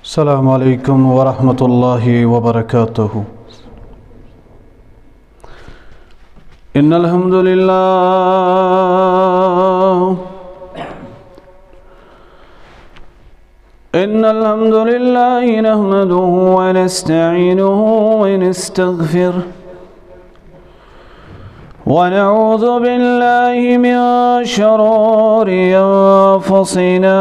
السلام عليكم ورحمة الله وبركاته. إن الحمد لله نحمده ونستعينه ونستغفره ونعوذ بالله من شرور أنفسنا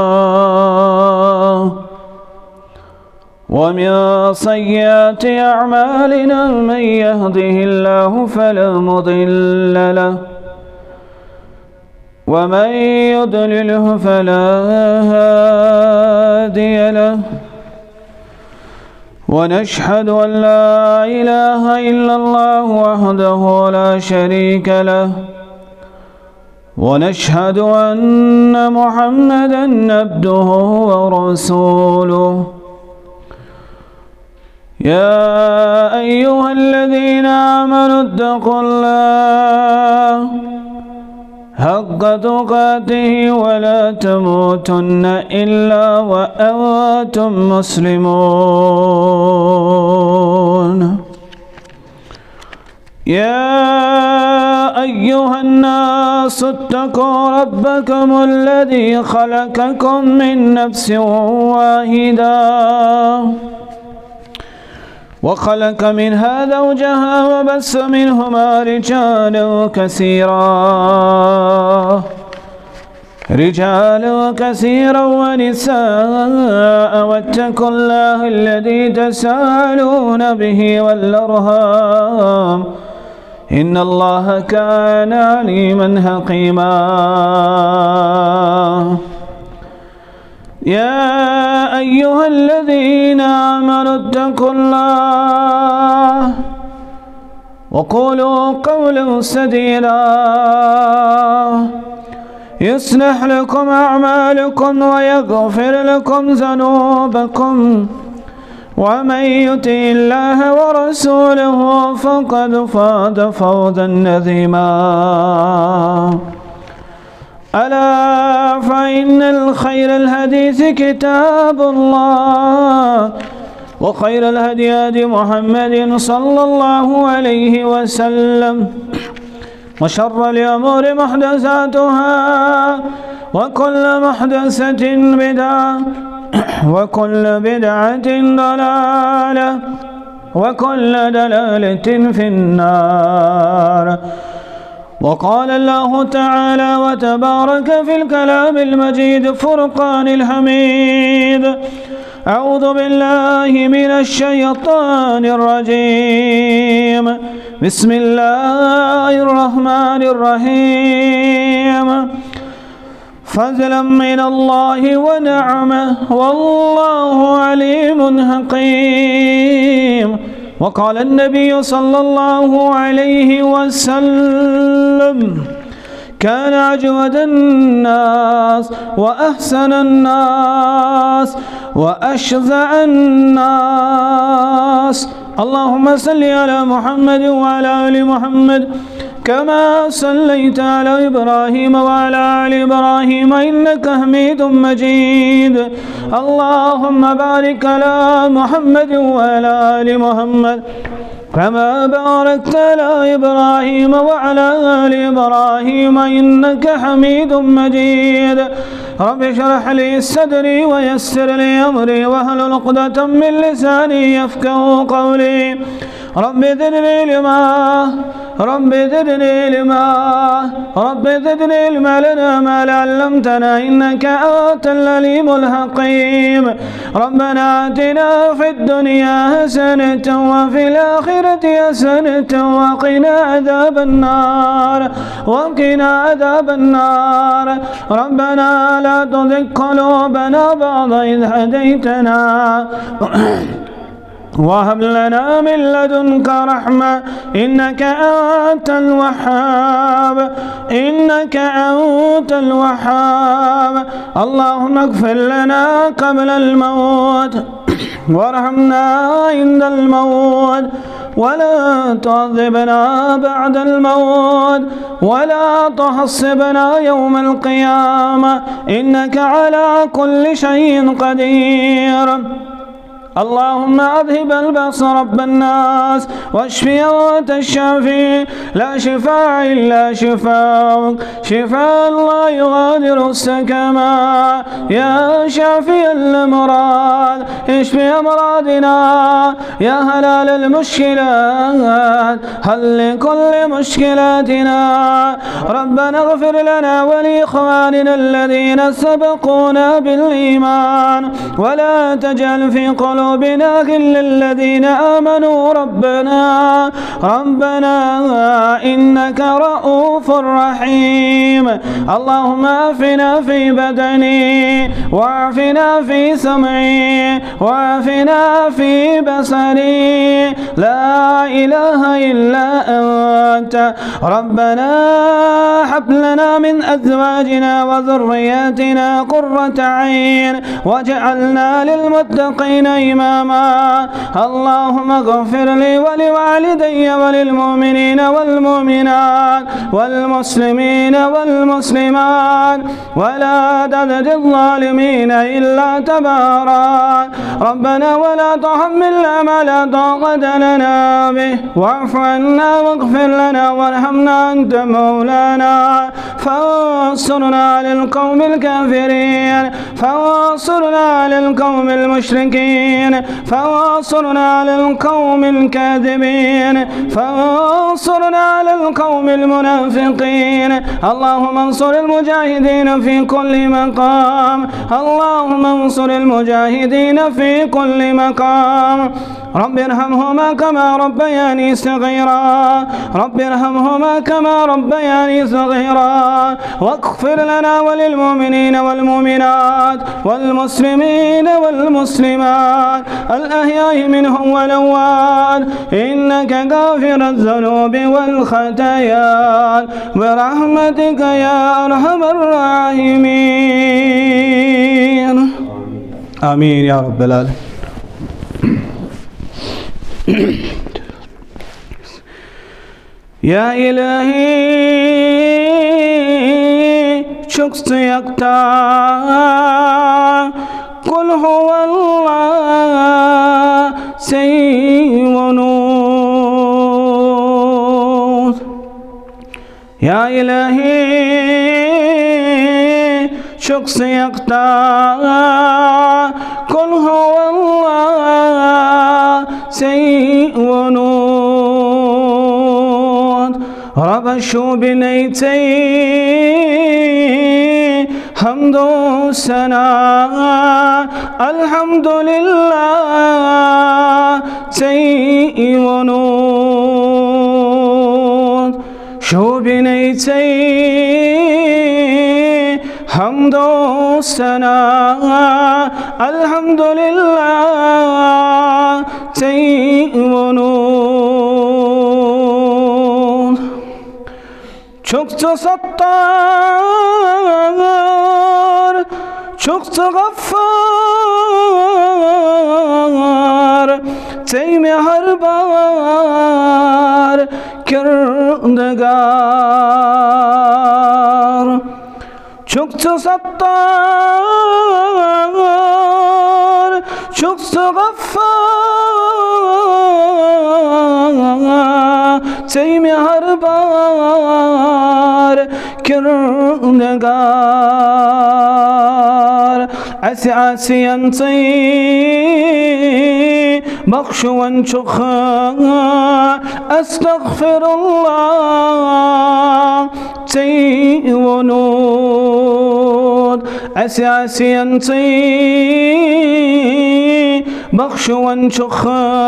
ومن سيئات أعمالنا من يهده الله فلا مضل له ومن يضلله فلا هادي له ونشهد أن لا إله إلا الله وحده لا شريك له ونشهد أن محمدًا عبده ورسوله. يا أيها الذين آمنوا اتقوا الله حق تقاته ولا تموتن إلا وأنتم مسلمون. يا أيها الناس اتقوا ربكم الذي خلقكم من نفس واحدة وخلق منها زوجها وبث منهما رجالا كثيرا ونساء واتقوا الله الذي تساءلون به والأرحام إن الله كان عليما حكيما. يا أيها الذين آمنوا اتقوا الله وقولوا قولا سديدا يصلح لكم أعمالكم ويغفر لكم ذنوبكم ومن يطع الله ورسوله فقد فاز فوزا عظيما. ألا فإن الخير الحديث كتاب الله وخير الهدي هدي محمد صلى الله عليه وسلم وشر الأمور محدثاتها وكل محدثة بدعة وكل بدعة ضلالة وكل ضلالة في النار. وقال الله تعالى وتبارك في الكلام المجيد فرقان الحميد. أعوذ بالله من الشيطان الرجيم. بسم الله الرحمن الرحيم. فضلا من الله ونعمة والله عليم حكيم. وقال النبي صلى الله عليه وسلم كان أجود الناس وأحسن الناس وأشجع الناس. اللهم صل على محمد وعلى آل محمد كما صليت على إبراهيم وعلى آل إبراهيم إنك حميد مجيد. اللهم بارك على محمد وعلى آل محمد كما باركت على إبراهيم وعلى آل إبراهيم إنك حميد مجيد. رب اشرح لي صدري ويسر لي أمري واحلل عقدة من لساني يفقهوا قولي. رب زدني علما رب زدني علما رب زدني علما لنا ما علمتنا إنك أنت العليم الحكيم. ربنا آتنا في الدنيا حسنة وفي الآخرة حسنة وقنا عذاب النار وقنا عذاب النار. ربنا لا تزغ قلوبنا بعد إذ هديتنا وهب لنا من لدنك رحمة إنك أنت الوهاب إنك أنت الوهاب. اللهم اغفر لنا قبل الموت وارحمنا عند الموت ولا تعذبنا بعد الموت ولا تحصبنا يوم القيامة إنك على كل شيء قدير. اللهم أذهب البأس رب الناس واشفي أنت الشافي لا شفاء إلا شفاءك شفاء لا يغادر سقما. يا شافي الأمراض اشفي أمراضنا يا هلال المشكلات هل لكل مشكلاتنا. ربنا اغفر لنا ولإخواننا الذين سبقونا بالإيمان ولا تجعل في قلوبنا غلا للذين آمنوا ربنا إنك رؤوف رحيم. اللهم عافنا في بدني وعافنا في سمعي وعافنا في بصري لا إله إلا أنت. ربنا هب لنا من أزواجنا وذرياتنا قرة عين واجعلنا للمتقين إماما. اللهم اغفر لي ولوالدي وللمؤمنين والمؤمنات والمسلمين والمسلمات ولا تزد الظالمين إلا تبارا. ربنا ولا تحملنا ما لا طاقة لنا به واعف عنا واغفر لنا وارحمنا أنت مولانا فانصرنا على القوم الكافرين فانصرنا على القوم المشركين فانصرنا على القوم الكاذبين فانصرنا على القوم المنافقين. اللهم انصر المجاهدين في كل مقام اللهم انصر المجاهدين في كل مقام. رب ارحمهما كما ربياني صغيرا رب ارحمهما كما ربياني صغيرا واغفر لنا وللمؤمنين والمؤمنات والمسلمين والمسلمات الأحياء منهم والأموات إنك غافر الذنوب والخطايا برحمتك يا أرحم الراحمين. آمين يا رب العالمين. Ya ilahi çok sıcakta kul huvallah seyvunuz. Ya ilahi çok sıcakta kul huvallah seyvunuz. ربشوا بنيتي حمد السناء الحمد لله سيئونون شو بنيتي حمد السناء الحمد لله سيئونون çokça sattar, çokça gaffar, teymi harbar, kirdegar. Çokça sattar, çokça gaffar, teymi harbar, kirdegar. عسي أنطي بخش وانشخ أستغفر الله تيونود عسي أنطي بخش وانشخ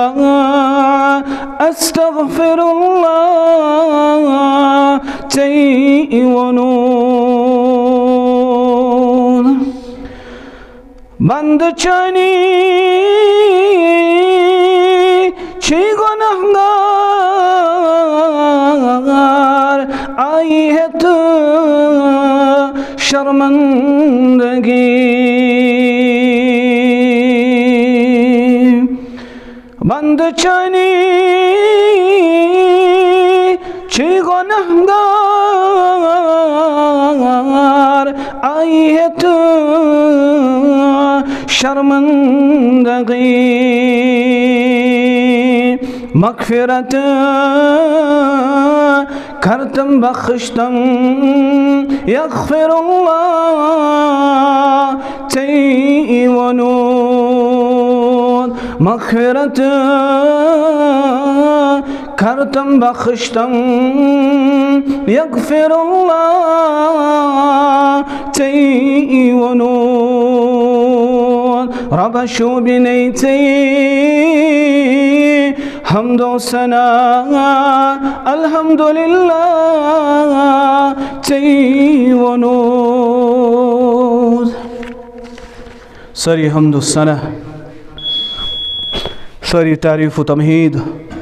أستغفر الله تيونود بند چانی چی گناهگار آئی ہے تو شرمندگی بند چانی چی گناہگار آئی ہے تو شرمندگی مغفرت کرتم بخشتم یغفر اللہ تی ونود مغفرت کرتم بخشتم یغفر اللہ تی ونود رب شو بنیتی حمد و ثناء الحمدللہ تی ونود ساری حمد و ثناء ساری تعریف و تمہید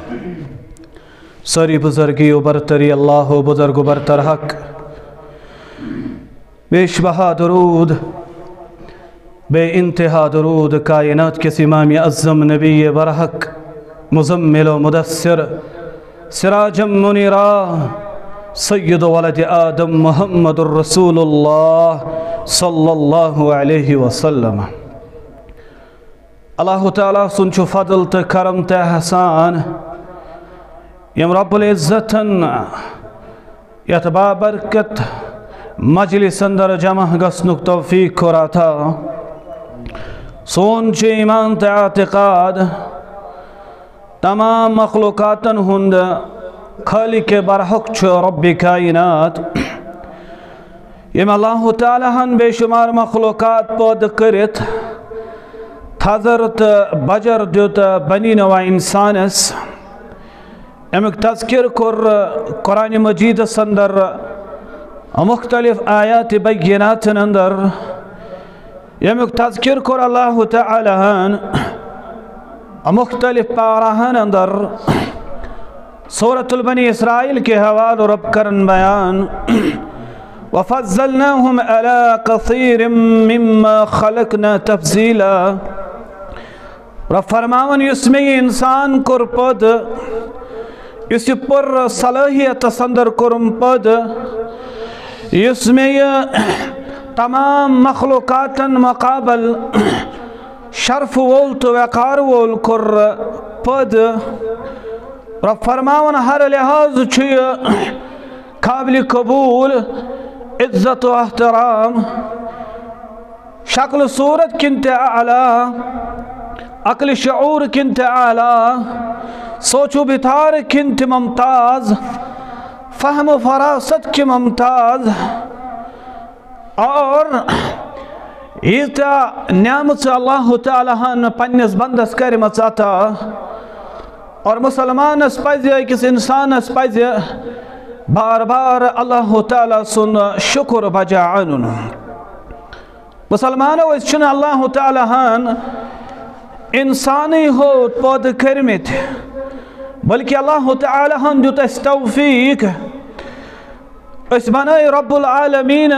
ساری بزرگی و برتری اللہ و بزرگ و برتر حق بیش بہا درود بے انتہا درود کائنات کے امام اعظم نبی برحق مزمل و مدثر سراجا منیرا سید ولد آدم محمد الرسول اللہ صلی اللہ علیہ وسلم اللہ تعالیٰ سنچو فضل تا کرم تا احسان یم رب العزتن یت بابرکت مجلس اندر جمع گسنک توفیق کراتا سون چه ایمان تا اعتقاد تمام مخلوقاتن ہند خالق برحق چھو رب کائنات یم اللہ تعالیٰ ہن بے شمار مخلوقات پود کرت تھذرت بجر دیت بنی نوع انسانس امیک تذکر کر قرآن مجید اندر مختلف آیات بینات اندر امیک تذکر کر اللہ تعالیٰ ہن مختلف پاراہن اندر سورة البنی اسرائیل کے حوال رب کرن بیان وَفَضَّلْنَاهُمْ عَلَىٰ كَثِيرٍ مِّمَّا خَلَقْنَا تَفْضِيلًا رب فرماون یس میں انسان کر پد یس پر صلاحیت سندر کرم پد یس میں تمام مخلوقاتن مقابل شرف وول تو وقار وول کر پد رب فرماون ہر لحاظ چھے قابل قبول عزت و احترام شکل صورت کنت اعلی عقل شعور کنت اعلی سوچ و بتار کنت ممتاز فہم و فراست کی ممتاز اور ایتا نعمت اللہ تعالیٰ ہن پنیس بندس کرمت عطا اور مسلمان اس پائزی کس انسان اس پائزی بار بار اللہ تعالیٰ سن شکر بجا عنن مسلمانو اس چن اللہ تعالیٰ ہن انسانی ہو پود کرمت بلکہ اللہ تعالیٰ ہن جو توفیق اس بنائی رب العالمین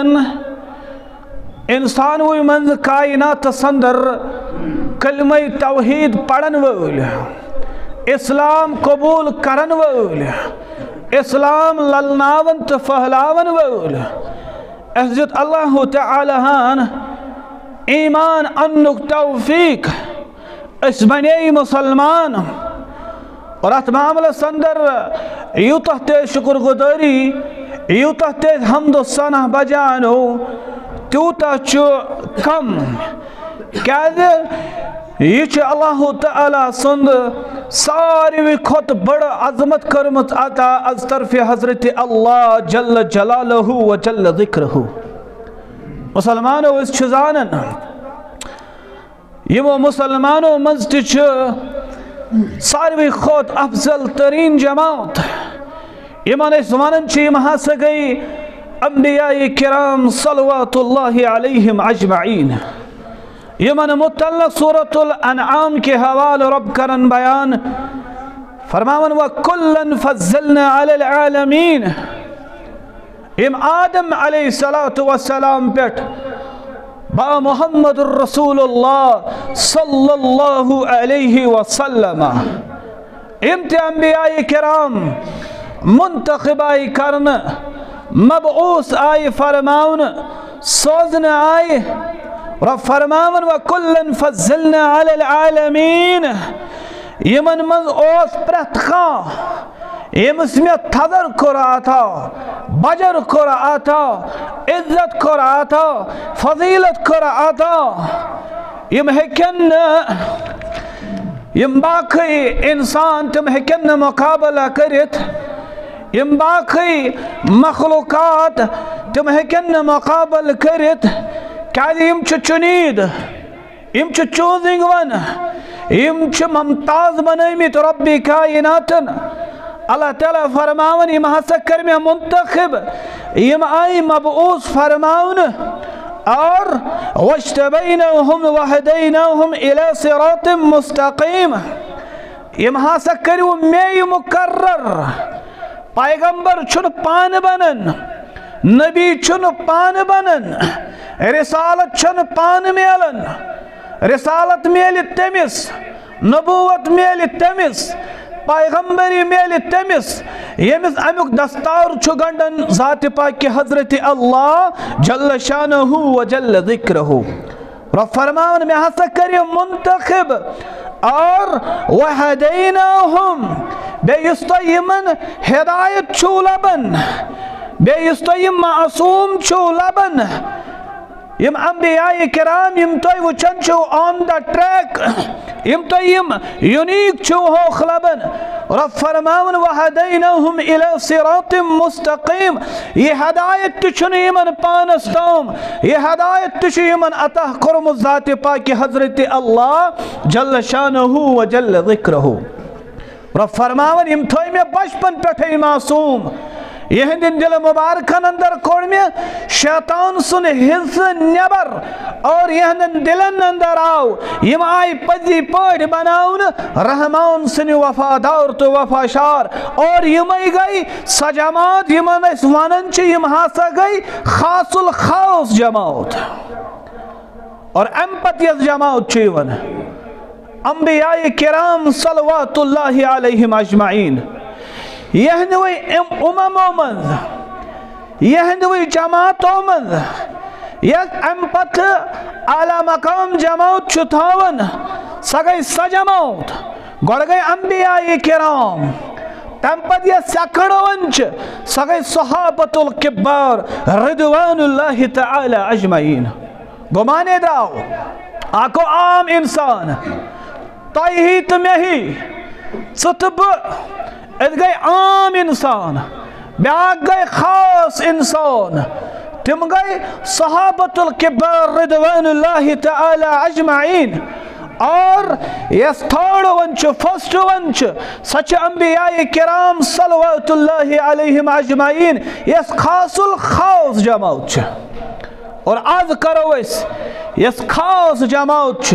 انسان وی منز کائنات سندر کلمہ توحید پڑھن وول اسلام قبول کرن وول اسلام للناون تو فہلاون وول احجت اللہ تعالیٰ ہن ایمان انک توفیق اس بنی مسلمان اور ات معاملہ سندر یوتہ تے شکر گزاری یوتہ تے حمد و ثنا بجانو تیوتا چو کم کیا دے یہ چھے اللہ تعالیٰ سند ساری کھت بڑا عظمت کرمت آتا از طرف حضرت اللہ جل جلالہ و جل ذکرہ مسلمانوں اس چزانن یہ وہ مسلمانوں مزد چھے ساری کھت افضل ترین جماعت ایمان اس زمانن چھے مہا سگئی انبیاء کرام صلوات اللہ علیہم اجمعین یہ من متعلق سورة الانعام کے حوال رب کرن بیان فرماون وَكُلًّا فَضَّلْنَا عَلَى الْعَالَمِينَ ام آدم علیہ السلام پیٹ با محمد الرسول اللہ صلی اللہ علیہ وسلم انبیاء کرام منتخب آئی کرن مبعوث آئی فرماون سوزن آئی رب فرماون وَكُلًّا فَضَّلْنَا عَلَى الْعَالَمِينَ یمن منز اوس پرت خان یمس میں تھذر کر آتا بجر کر آتا عزت کر آتا فضیلت کر آتا یم ہیکن یم باقی انسان تم ہیکن مقابلہ کرت یم باقی مخلوقات تم ہیکن مقابل کرت کیا یم چنید یم چوزنگ ون یم ممتاز بنیمت ربی کائناتن اللہ تعالیٰ فرماون یم ہسا کر میں منتخب یم آئی مبعوث فرماون اور وَاجْتَبَيْنَاهُمْ وَهَدَيْنَاهُمْ إِلَى صِرَاطٍ مُسْتَقِيمٍ یم ہسا کرو میں مقرر پیغمبر چھن پان بنن نبی چھن پان بنن رسالت چھن پان میلن رسالت میل تمس نبوت میل تمس پیغمبری میل تمس یمس امیک دستار چھو گنڈن ذات پاک حضرت اللہ جل شانہ و جل ذکرہ رب فرمان میں ہسا کری منتخب اور وحدیناہم بے یستو یمن ہدایت چھو لبن بے یستو یم معصوم چھو لبن یم انبیاء کرام یم توی وچن چھو آن دا ٹریک یم توی یم یونیک چھو ہو خلبن رب فرماون وحدیناہم الى صراط مستقیم یہ ہدایت تچھن یمن پانستام یہ ہدایت تچھن یمن عطا کرم ذات پاک حضرت اللہ جل شانہ و جل ذکرہ رب فرماون یم توی میں بچپن پیٹھے معصوم یہندن دل مبارکن اندر کوڑ میں شیطان سن حص نیبر اور یہندن دلن اندر آو یم آئی پزی پاڑ بناون رحمان سن وفادار تو وفاشار اور یمائی گئی سجامات یمن اس وانن چی یم ہاسا گئی خاص الخاص جماعت اور امپتیس جماعت چیون انبیاء کرام صلوات اللہ علیہم اجمعین یہنوی اممو منز یہنوی جماعتو منز یک امپت اعلی مقام جماعت چھتاون سگئی سجماعت گوڑ گئی انبیاء کرام تمپت یہ سکڑونچ سگئی صحابت الکبار رضوان اللہ تعالی اجمعین گمانے دراؤ آکو عام انسان تائی ہی تمہیں ہی ستب اد گئی عام انسان بیاک گئی خاص انسان تم گئی صحابت الکبار رضوان اللہ تعالی اجمعین اور یس تھرڈ ونچ فرسٹ ونچ سچ انبیاء کرام صلوات اللہ علیہم اجمعین یس خاص الخاص جماعت اور آز کرو اس یس خاص جماعت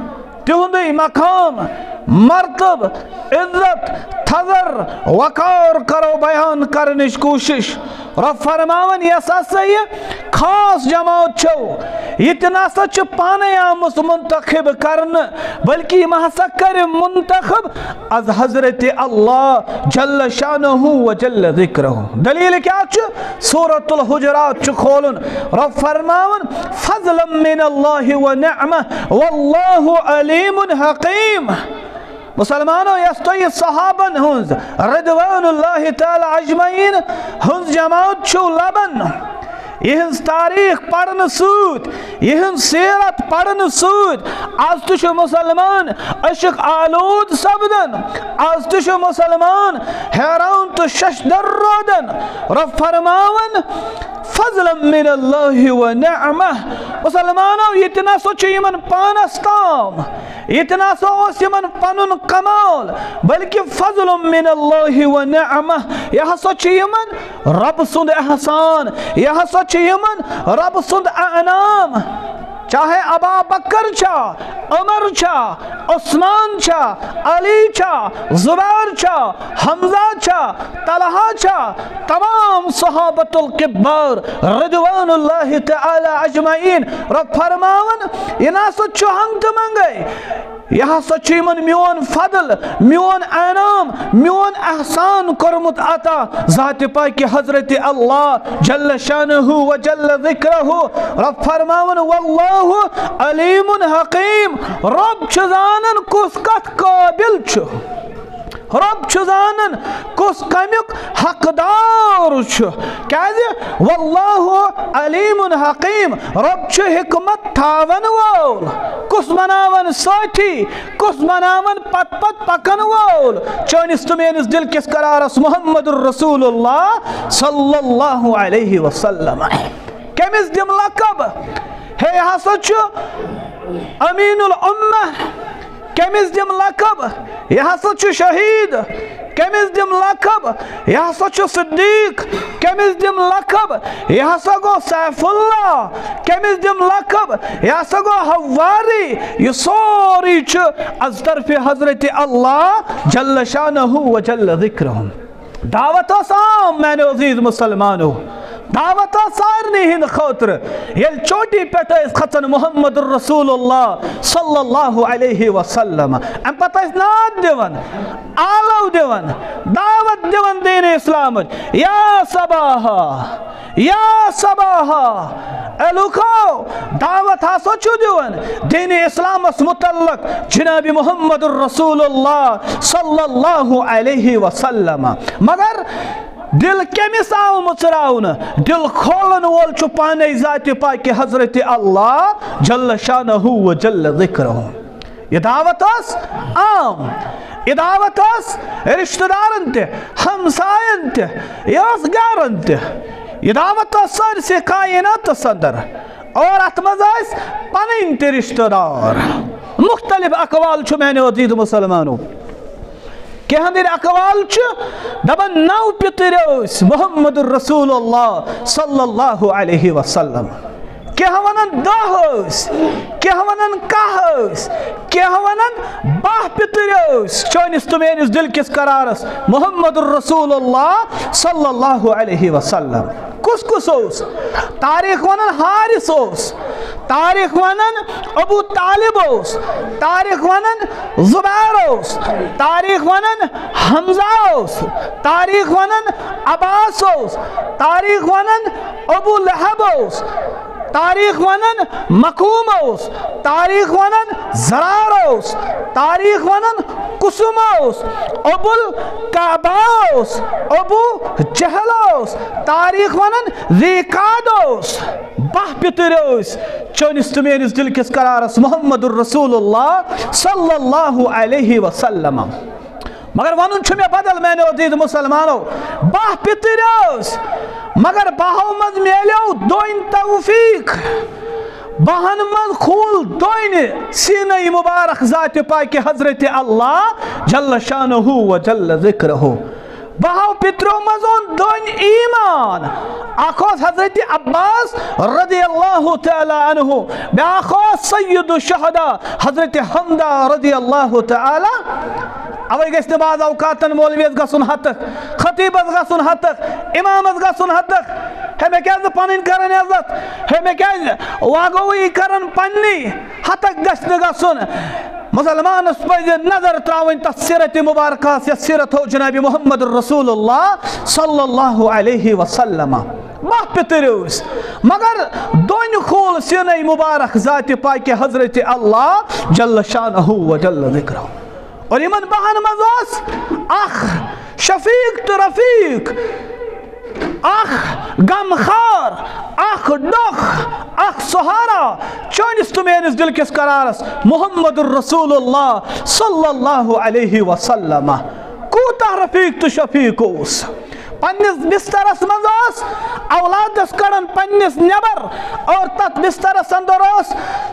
تہندی مقام مرتب عزت تھذر وقار کرو بیان کرنش کوشش رب فرماون یسا سے یہ خاص جماعت چھو اتنا سچ پانے آمس منتخب کرن بلکہ محسا کر منتخب از حضرت اللہ جل شانہ و جل ذکرہ دلیل کیا چھو سورة الحجرات چھو کھولن رب فرماون فضلا من اللہ و نعمہ واللہ علیم حقیم مسلمانوں یستوی صحابن ہنز رضوان اللہ تعالی اجمعین ہنز جماعت چھو لبن یہنز تاریخ پڑھن سود یہنز سیرت پڑھن سود آز تشو مسلمان عشق آلود سبدن آز تشو مسلمان حیران تو ششدر رودن رب فرماون فضلا من اللہ و نعمہ مسلمانوں اتنا سوچ یمن پانستام اتنا سوچ یمن پنن کمال بلکہ فضل من اللہ و نعمہ یہ سوچ یمن رب سند احسان یہ سوچ یمن رب سند انعام چاہے ابا بکر چھا، عمر چھا، عثمان چھا، علی چھا، زبیر چھا، حمزہ چھا، طلحہ چھا، تمام صحابت الکبار رضوان اللہ تعالی اجمعین رب فرماون یہ ناسا چھو ہنگ منگے، یہ سچ من میون فضل، میون انعام، میون احسان کرمت عطا ذات پاک حضرت اللہ جل شانہ و جل ذکرہ رب فرماون واللہ علیم حکیم رب چزانن کس کت قابل چھو، رب چزانن کس کمیک حقدار چھو، کیازِ واللہ علیم حکیم رب چھ حکمت تھاون وول، کس بناون ساتھی، کس بناون پت پت پکن وول، چونس تو میانس دل کس قرارس محمد الرسول اللہ صلی اللہ علیہ وسلم کمس دم لقب ہے ہسا چھو امین الامہ، کمس دم لقب یہ ہسا چھو شہید، کمس دم لقب یہ ہسا چھو صدیق، کمس دم لقب یہ ہسا گو سیف اللہ، کمس دم لقب یہ ہسا گو حواری، یہ سوری چھو از طرف حضرت اللہ جل شانہ و جل ذکرہ۔ دعوت آسام میں نے عزیز مسلمانوں، دعوت سارنی ہند خاطر یل چوٹی پیٹھ اس ختن محمد الرسول اللہ صلی اللہ علیہ وسلم ام پتہ اس ناد دیون، آلو دیون، دعوت دیون دین اسلام یا صباحا یا صباحا الوکو دعوت ہاسو چھو دیون دین اسلام اس متعلق جناب محمد الرسول اللہ صلی اللہ علیہ وسلم، مگر دل کمس آو مچراؤن، دل کھولن وول چھو پانے ذات پاک حضرت اللہ جل شانہ و جل ذکرہ۔ یہ دعوت اس عام، یہ دعوت اس رشتہ دارن تے، ہمسائن تے، یاس گارن تے، یہ دعوت اس سارسی کائنات صدر اور اتمز اس پنین تے رشتہ دار۔ مختلف اقوال چھو میں نے عزیز مسلمانوں کہ ہندر اقوال چھو دبن نو پتروس محمد الرسول اللہ صلی اللہ علیہ وسلم، کہ ہونن دہوس، کہ ہونن کہوس، کہ ہونن باہ پتروس چونس تمینس دل کس قرارس محمد الرسول اللہ صلی اللہ علیہ وسلم۔ کس کس اوس؟ تاریخ ونن حارث اوس، تاریخ ونن ابو طالب اوس، تاریخ ونن زبیر اوس، تاریخ ونن حمزہ اوس، تاریخ ونن عباس اوس، تاریخ ونن ابو لہب اوس، تاریخ ونن مقوم اوس، تاریخ ونن زرار اوس، تاریخ ونن قسم اوس، ابو القعبہ اوس، ابو جہل اوس، تاریخ ونن ذیقاد اوس، باہ پتر اوس چونس تمینس دل کس قرارس محمد الرسول اللہ صلی اللہ علیہ وسلم۔ مگر ونن چھو میں بدل میں نے عزیز مسلمانوں، باہ پتر اوس مگر باہو مز میلیو دوین توفیق، باہن مز خول دوین سینہ مبارک ذات پاک حضرت اللہ جل شانہ و جل ذکرہ، باہو پترو مزون دوین ایمان، آخوز حضرت عباس رضی اللہ تعالی عنہ، بیاخوز سید الشہداء حضرت حمدہ رضی اللہ تعالی۔ اوے گیس نماز اوقاتن مولویز گسن حتک، خطیبز گسن حتک، امامز گسن حتک، ہمیں کیاز پانین کرن عزت، ہمیں کیاز واگوئی کرن پنی حتک گسن گسن۔ مسلمان اس پر نظر تراؤن تسیرت مبارکہ سے سیرت ہو جناب محمد الرسول اللہ صلی اللہ علیہ وسلم۔ باہ پتروس مگر دون خول سینہ مبارک ذات پاک حضرت اللہ جل شانہ و جل ذکرہ، اور ایمن بہن مزاس اخ شفیق تو رفیق، اخ غمخار، اخ ڈخ، اخ سہارا چونس تمینس دل کس قرارس محمد الرسول اللہ صلی اللہ علیہ وسلم۔ کوتاہ رفیق تو شفیق اوس، پنس بسترس مزاس اولادس کڑن پنس نبر، اور تت بسترس اندروس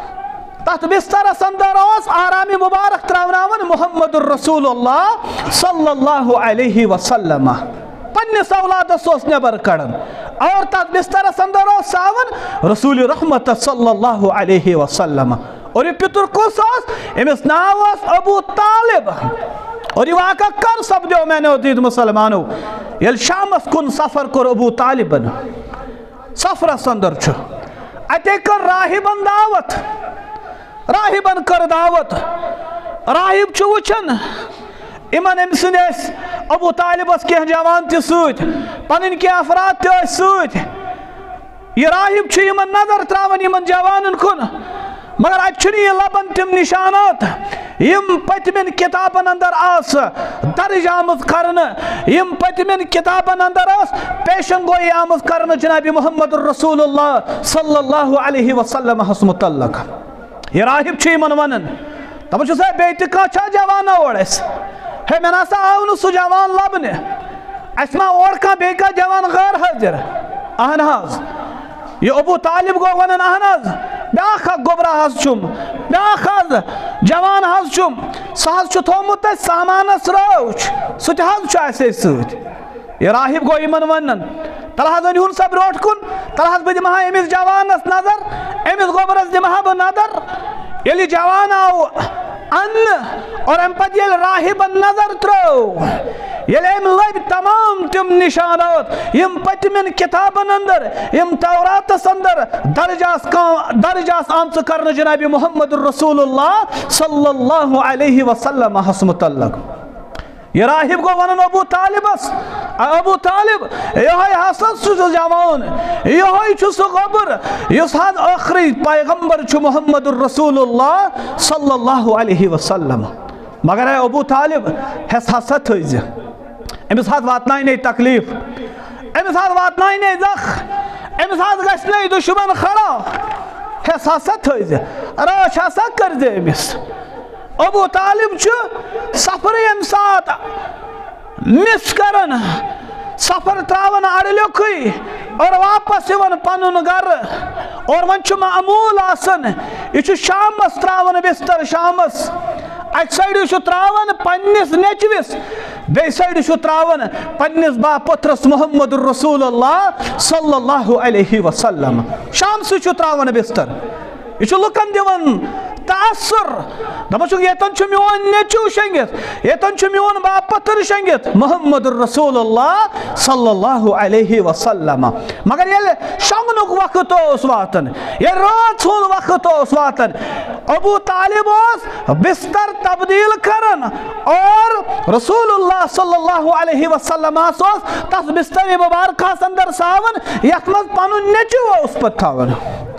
آرامی مبارک تراوناون محمد الرسول اللہ صلی اللہ علیہ وسلم۔ پنس اولادس نبر کڑن اور تک بسترس اندر ساون رسول رحمت صلی اللہ علیہ وسلم. اور یہ پتر کس امس ناو ابو طالب. اور یہ واقعہ کر سپدو میں نے عزیز مسلمانو یل شامس کن سفر کر ابو طالبن سفرس اندر اتے کر راہبن دعوت. راہبن کر دعوت. راہب وچن امن ام سندس ابو طالبس کی جوان تہ ست پن کی افراد تہ ست. یہ راہب یمن نظر تراون یمن جوانن کن مگر اتھ یہ لبن تم نشانات یم پتمن کتابن اندر آس درج آمد کرن یم پتمن کتابن اندر آس پیشن گوئی آمد کرن جناب محمد رسول اللہ صلی اللہ علیہ وسلم حس متعلق. یہ راہب یمن ونن دپان چھس بیت کھانا جوان اور ہے میں نسا آو نا سہ جوان لبنہ اس ما اور کھانا بیٚیہِ کانٛہہ جوان غیر حاضر. اہن حظ یہ ابو طالب گو ونن اہن حظ بیاکھ گوبرا حظ چھم بیاکھ حظ جوان حظ چھم سہ حظ چھُ تھومُت اَسہِ سامانس رٲوچھ سُہ تہِ حظ چھُ اَسہِ سۭتۍ. یہ راہب گو یمن ونن تل حظ أنۍہُن سا برونٛٹھ کُن تل حظ بہٕ دِمہٕ ہا أمِس جوانس نظر أمِس گوبرس دِمہٕ ہا بہٕ نظر. ییٚلہِ یہِ جوان آو ان اور ام پتہ یل راہبن نظر ترو یل ام لب تمام تم نشانات یم پتمن کتابن اندر یم توراتس اندر درجاس آمت کرن جناب محمد رسول اللہ صلی اللہ علیہ وسلم حس متعلق. یہ راہب گو ونن ابو طالبس ابو طالب یہ حسن سہ جوان یہ سہ گوبر اس حد آخری پیغمبر محمد الرسول اللہ صلی اللہ علیہ وسلم. مگر ہے ابو طالب ہس ہسا تھز امس حد واتنائے تکلیف امس حد واتنائے زخ امس حد گھنے دشمن کھڑا ہس ہسا تھز راچ ہسا کر دے امس. ابو طالب سفر یم سات مس کرن سفر تراون اڑلوکھے اور واپس یون پنن گر اور ون معمول آسن یہ شامس تراون بستر شامس اک سائڈ تراون پنس نیچوس بی سائڈ تراون پنس با پترس محمد رسول اللہ صلی اللہ علیہ وسلم. شام سے تراون بستر یہ لکن دون تاثر دپان یتن میون نیچو شنگت یتن میون با پتر شنگت محمد رسول اللہ صلی اللہ علیہ وسلم. مگر یل شنگنک وقت واتن یل رات ہند وقت واتن ابو طالب بستر تبدیل کرن اور رسول اللہ صلی اللہ علیہ وسلم تس بستر مبارکہ اندر ساون یت مز پن نیچو پہ تھاون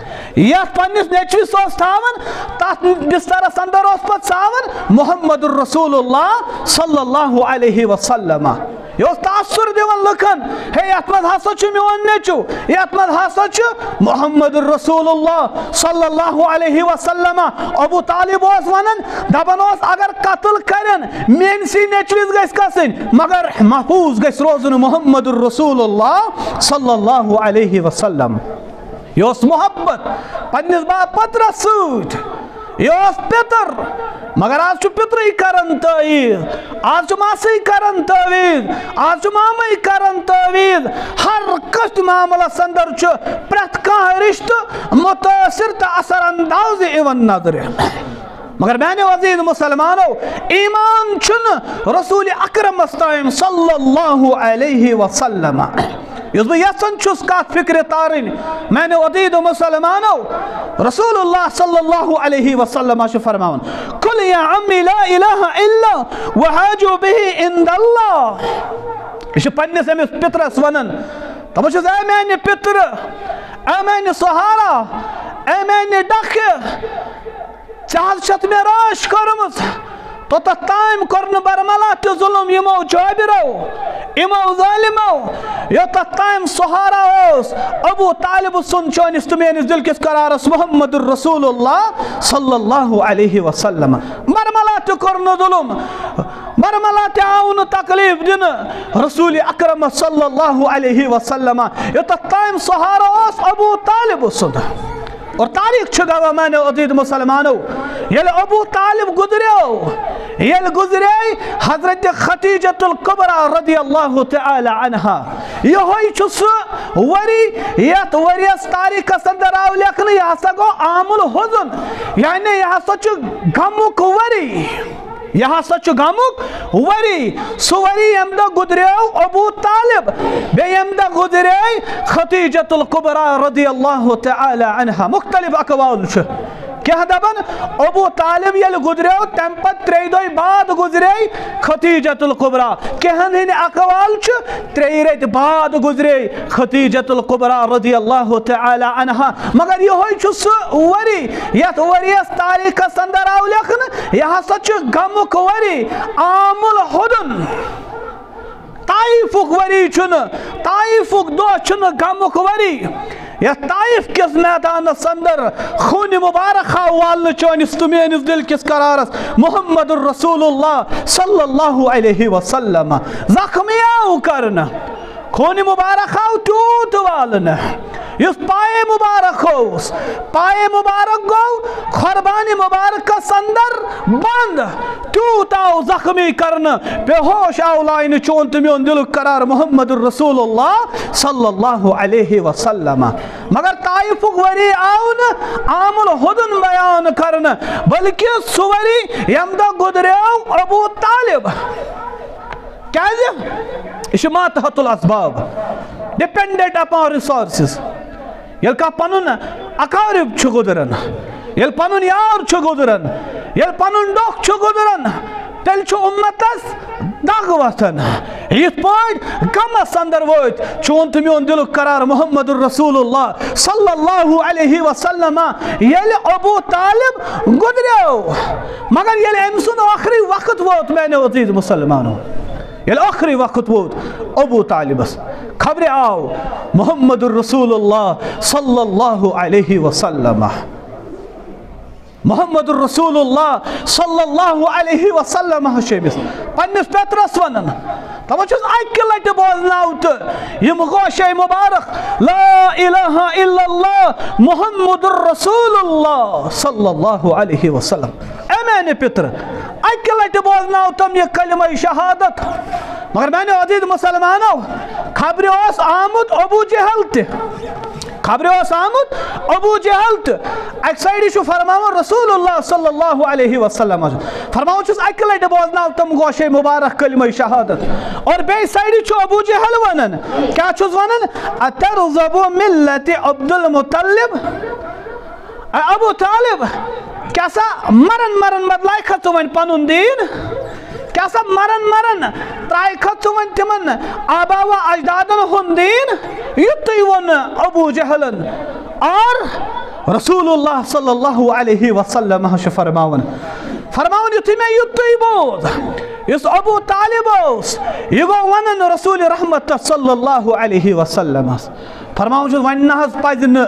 یت پنس نیچوس تھاون تات بسترس اندر پت ساون محمد الرسول اللہ صلی اللہ علیہ وسلم. یہ تاثر دون لکن ہے یت مز ہسا میون نیچو یت مز ہسا محمد الرسول اللہ صلی اللہ علیہ وسلم. ابو طالب ونن دپان اگر قتل کرن میانسی نیچوس گھس گژھن مگر محفوظ گھس روزن محمد الرسول اللہ صلی اللہ علیہ وسلم. یہ محبت پنس با پترس ست یہ پتر مگر آج پتر کرن تعویذ آج ماسی کرن تعویذ آج مامی کرن تعویذ ہر کس معاملس اندر پرت کان رشتہ متاثر تو اثر انداز ایون نظر. مگر میانے عزیز مسلمانو ایمان چھن رسول اکرم استائم صلی اللہ علیہ وسلم. اس بہ یسن چھس کات فکر تارن میانے عزیز مسلمانو رسول اللہ صلی اللہ علیہ وسلم فرماون قل یا عمی لا الہ الا وحاجو به عند اللہ. یہ پنس امس پترس ونن دپان چھس اے میانے پتر اے میانے سہارا اے میانے ڈکھ چاہت چھت میں راش کرمز تو تائم کرن برملا تہ ظلم یمو جابرو یمو ظالمو یہ تائم سہارا اس ابو طالب سن چونس تو میانس دل کس قرارس محمد الرسول اللہ صلی اللہ علیہ وسلم. برملا تہ کرن ظلم برملا تہ آون تکلیف دن رسول اکرم صلی اللہ علیہ وسلم یہ تائم سہارا اس ابو طالب سن. اور تاریخ گواہ میانے عزیز مسلمانو یل ابو طالب گزریو یل گزرے حضرت خدیجۃ الکبریٰ رضی اللہ تعالی عنہا یہ چھ سہ وری یت وریس تاریخس اندر آو لکھنے یہ ہسا گو عام الحزن یعنی یہ ہسا چھ غمک وری یہ ہسا چھ غمک وری سہ وری یم دہ گزریو ابو طالب بے یم دہ گزرے خدیجۃ الکبریٰ رضی اللہ تعالی عنہا مختلف اقوال چھ کیا دبن ابو طالب یل گزریو تم پت 3 دۄہ بعد گزرے خدیجۃ الکبریٰ کہن ہن اقوال چھ 3 رت بعد گزرے خدیجۃ الکبریٰ رضی اللہ تعالی عنہا مگر یہ چھ سہ وری یت وریس تاریخس اندر آو لکھن یہ ہسا چھ غمک وری عام الحزن طائفک وری چھن طائفک دۄہ چھن غمک وری یا طائف کس میدان اندر خون مبارک والن چونس تو میانس دل کس قرارس محمد الرسول اللہ صلی اللہ علیہ وسلم زخمی آو کرنا خون مبارک آو ٹوٹ والن اس پائے مبارک ہوس پائے مبارک گو خربانی مبارک اندر بند ٹوٹ آو زخمی کرنا بے ہوش آو لائن چون تمیون دل قرار محمد الرسول اللہ صلی اللہ علیہ وسلم مگر طائف وری آون عام الحزن بیان کرنا بلکہ سوری یمدہ گدریو ابو طالب کیا یہ ماتحت الاسباب ڈیپینڈنٹ اپان ریسورسز یل کا پنن اقارب چھ گزرن یل پنن یار چھ گزرن یل پنن ڈوک چھ گزرن تیل چھ امتس دگ وطن یہ پاٹ غمس اندر ووت چون تمیون دل قرار محمد الرسول اللہ صلی اللہ علیہ وسلم یل ابو طالب گزریو مگر یل امسن آخری وقت ووت میں نے عزیز مسلمانوں یل آخری وقت ووت ابو طالبس خبر آو محمد الرسول اللہ صلی اللہ علیہ وسلم محمد الرسول اللہ صلی اللہ علیہ وسلم شیبس پنس پیترس ونن تمہ چھس اکہ لٹہ بوزناو تو یم گوشے مبارک لا الہ الا اللہ محمد الرسول اللہ صلی اللہ علیہ وسلم اے میانے پتر اکہ لٹہ بوزناو تم یہ کلمہ شہادت مگر میں نے عزیز مسلمانو خبر اس آمد ابو جہل تہ خبر اس آمد ابو جہل تہ ایک سائیڈی شو فرماؤ رسول اللہ صلی اللہ علیہ وسلم فرماؤ چھس اکہ لٹہ بوزناو تم گوشے مبارک کلمہ شہادت اور بے سائیڈی چھو ابو جہل ونن کیا چھس ونن اترغب ملت عبد المطلب ابو طالب کیا سا مرن بدلائی کھتو ون پنن دین کیا سا مرن ترائی کھتو ون تمن آبا و اجدادن ہن دین یتی ون ابو جہلن اور رسول اللہ صلی اللہ علیہ وسلم فرماون یتی میں یتی بود اس ابو طالب اس یہ گو ونن رسول رحمت صلی اللہ علیہ وسلم فرماون جو ون نحظ پزن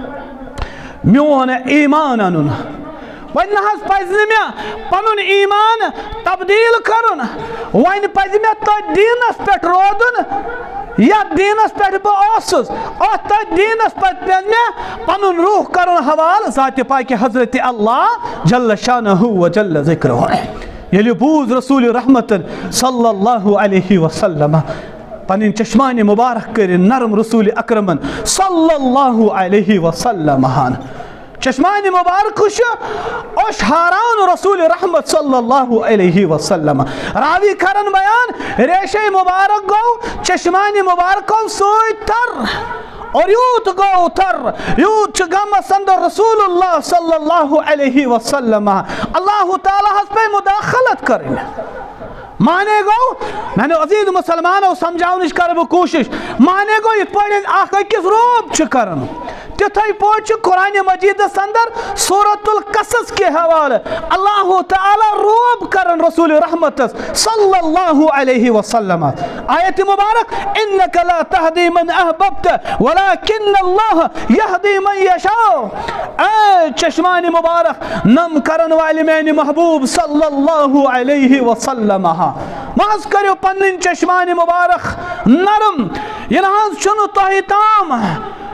میون ایمان انن ون نحظ پزن میں پنن ایمان تبدیل کرن ون پز میں تو دینس پہ رودن یا دینس پہ بہس ات دینس پہ پز میں پنن روح کرن حوال ذات پاک حضرت اللہ جل شانہ و جل ذکرہ یلی بوز رسول رحمت صلی اللہ علیہ وسلم پنن چشمان مبارک کرن نرم رسول اکرمن صلی اللہ علیہ وسلم چشمان مبارک اشہاران رسول رحمت صلی اللہ علیہ وسلم راوی کرن بیان ریشہ مبارک گو چشمان مبارک گو سوئی تر اور یوت گو تر یوت چگم سندر رسول اللہ صلی اللہ علیہ وسلم اللہ تعالیٰ حس پہ مداخلت کرن مانے گو میں نے عزیز مسلمانوں سمجھاؤنش کرب کوشش مانے گو یہ پڑھیں آخر کس روب چکرن تتھائی پوچھ قرآن مجید اندر سورة القصص کے حوالے اللہ تعالی روب کرن رسول رحمت صلی اللہ علیہ وسلم آیت مبارک انکا لا تہدی من احببت ولیکن اللہ یہدی من یشاء اے چشمان مبارک نم کرن والی میں محبوب صلی اللہ علیہ وسلم محض کریو پنن چشمان مبارک نرم یہ نحاظ چنو توہی تام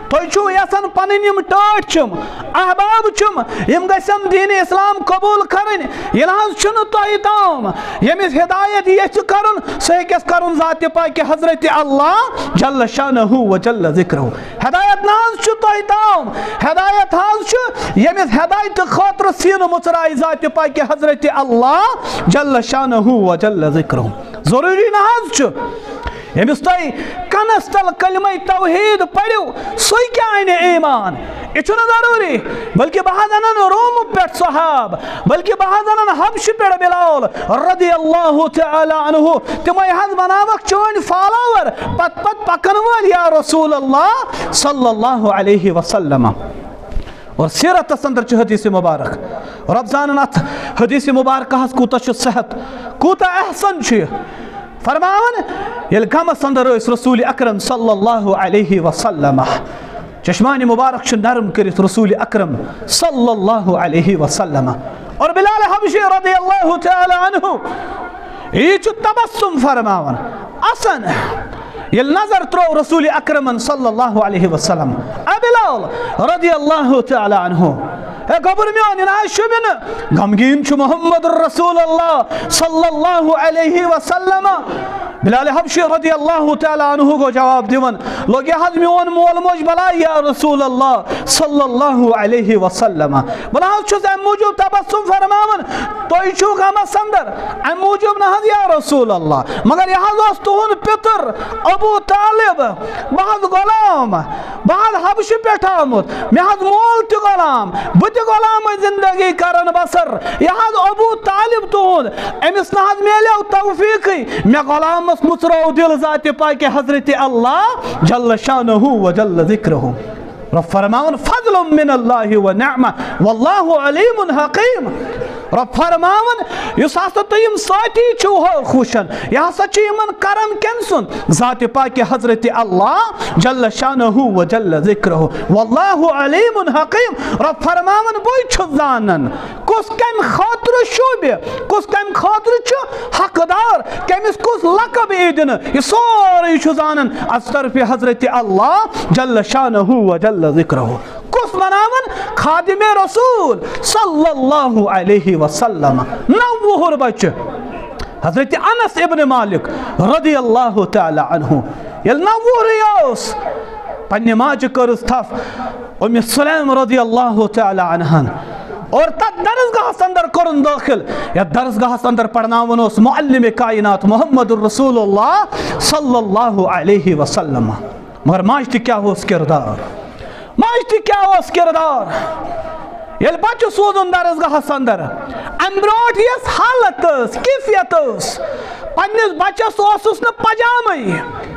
تو یسان پنن یم ٹاٹ چم احباب چم یم گسم دین اسلام قبول کرن یلہذ چھن تہ تام یمس ہدایت یچ کرن سہ کس کرن ذات پاک حضرت اللہ جل شانہ و جل ذکرہ ہدایت ناز چھ تہ تام ہدایت ہاز چھ یمس ہدایت خاطر سین مچرائی ذات پاک حضرت اللہ جل شانہ و جل ذکرہ ضروری ناز چھ یمس تہ کنس تل کلمہ توحید پڑھو سوی کیا آئین ایمان یہ ضروری بلکہ بہت انن روم پیٹ صحاب بلکہ بہت انن حبش پیٹ بلال رضی اللہ تعالی عنہ تمہیں حض بناوک چون فالوور پت پکن وال یا رسول اللہ صلی اللہ علیہ وسلم اور سیرت اندر چھ حدیث مبارک رب زانن ات حدیث مبارکہ کوتا چھ صحت کوتا احسن چھ فرمان یل گمس اندر اس رسول اکرم صلی اللہ علیہ وسلم چشمان مبارک چھ نرم کرت رسول اکرم صلی اللہ علیہ وسلم اور بلال حبشی رضی اللہ تعالی عنہ یہ چھ تبسم فرماون اصن یل نظر ترو رسول اکرم صلی اللہ علیہ وسلم بلال رضی اللہ تعالی عنہ قبر میان انہا شبن غمگین چھ محمد رسول اللہ صلی اللہ علیہ وسلم بلال حبشی رضی اللہ تعالی عنہ کو جواب دیون لوگ یہ حض میون مول موج بلا یا رسول اللہ صلی اللہ علیہ وسلم بلا حض چھو ام موجود تبسم فرماون توی چھو غم سندر ام موجود نہ یا رسول اللہ مگر یہ حض استون پتر ابو طالب بعض غلام بعض حبش پیٹھامت میں حض مول تی غلام بت غلام زندگی کرن بسر یہ حض ابو طالب تون امس نہ حض میلیو توفیقی میں غلام مصرو دل ذات پاک حضرت اللہ جل شانہ و جل ذکرہ رب فرماون فضل من اللہ و نعمہ واللہ علیم حکیم رب فرماون یس ہسا تم ساتی چھو خوشن یہ ہسا چھ کرم کن سن ذات پاک حضرت اللہ جل شانہ و جل ذکرہ واللہ علیم حکیم رب فرماون بوئی چھ زانن کس کم خاطر شوبہ کس کم خاطر چھ حقدار کمس کس لقب ایدن یہ سوری چھ زانن از طرف حضرت اللہ جل شانہ و جل ذکرہ کس مناون خادم رسول صلی اللہ علیہ وسلم نوہر بچ حضرت انس ابن مالک رضی اللہ تعالی عنہ یل نوہر یوس پنی ماج کرس تھف ام سلیم رضی اللہ تعالی عنہ اور تب درسگاہ اندر کرن داخل یا درسگاہ اندر پڑھناون اس معلم کائنات محمد الرسول اللہ صلی اللہ علیہ وسلم مگر ماجتی کیا ہو اس کردار ماجتی کیا ہو اس کردار یل بچ سوزن درسگاہ اندر امبروٹ یس حالت کیفیت پنس بچس اس نا پجامی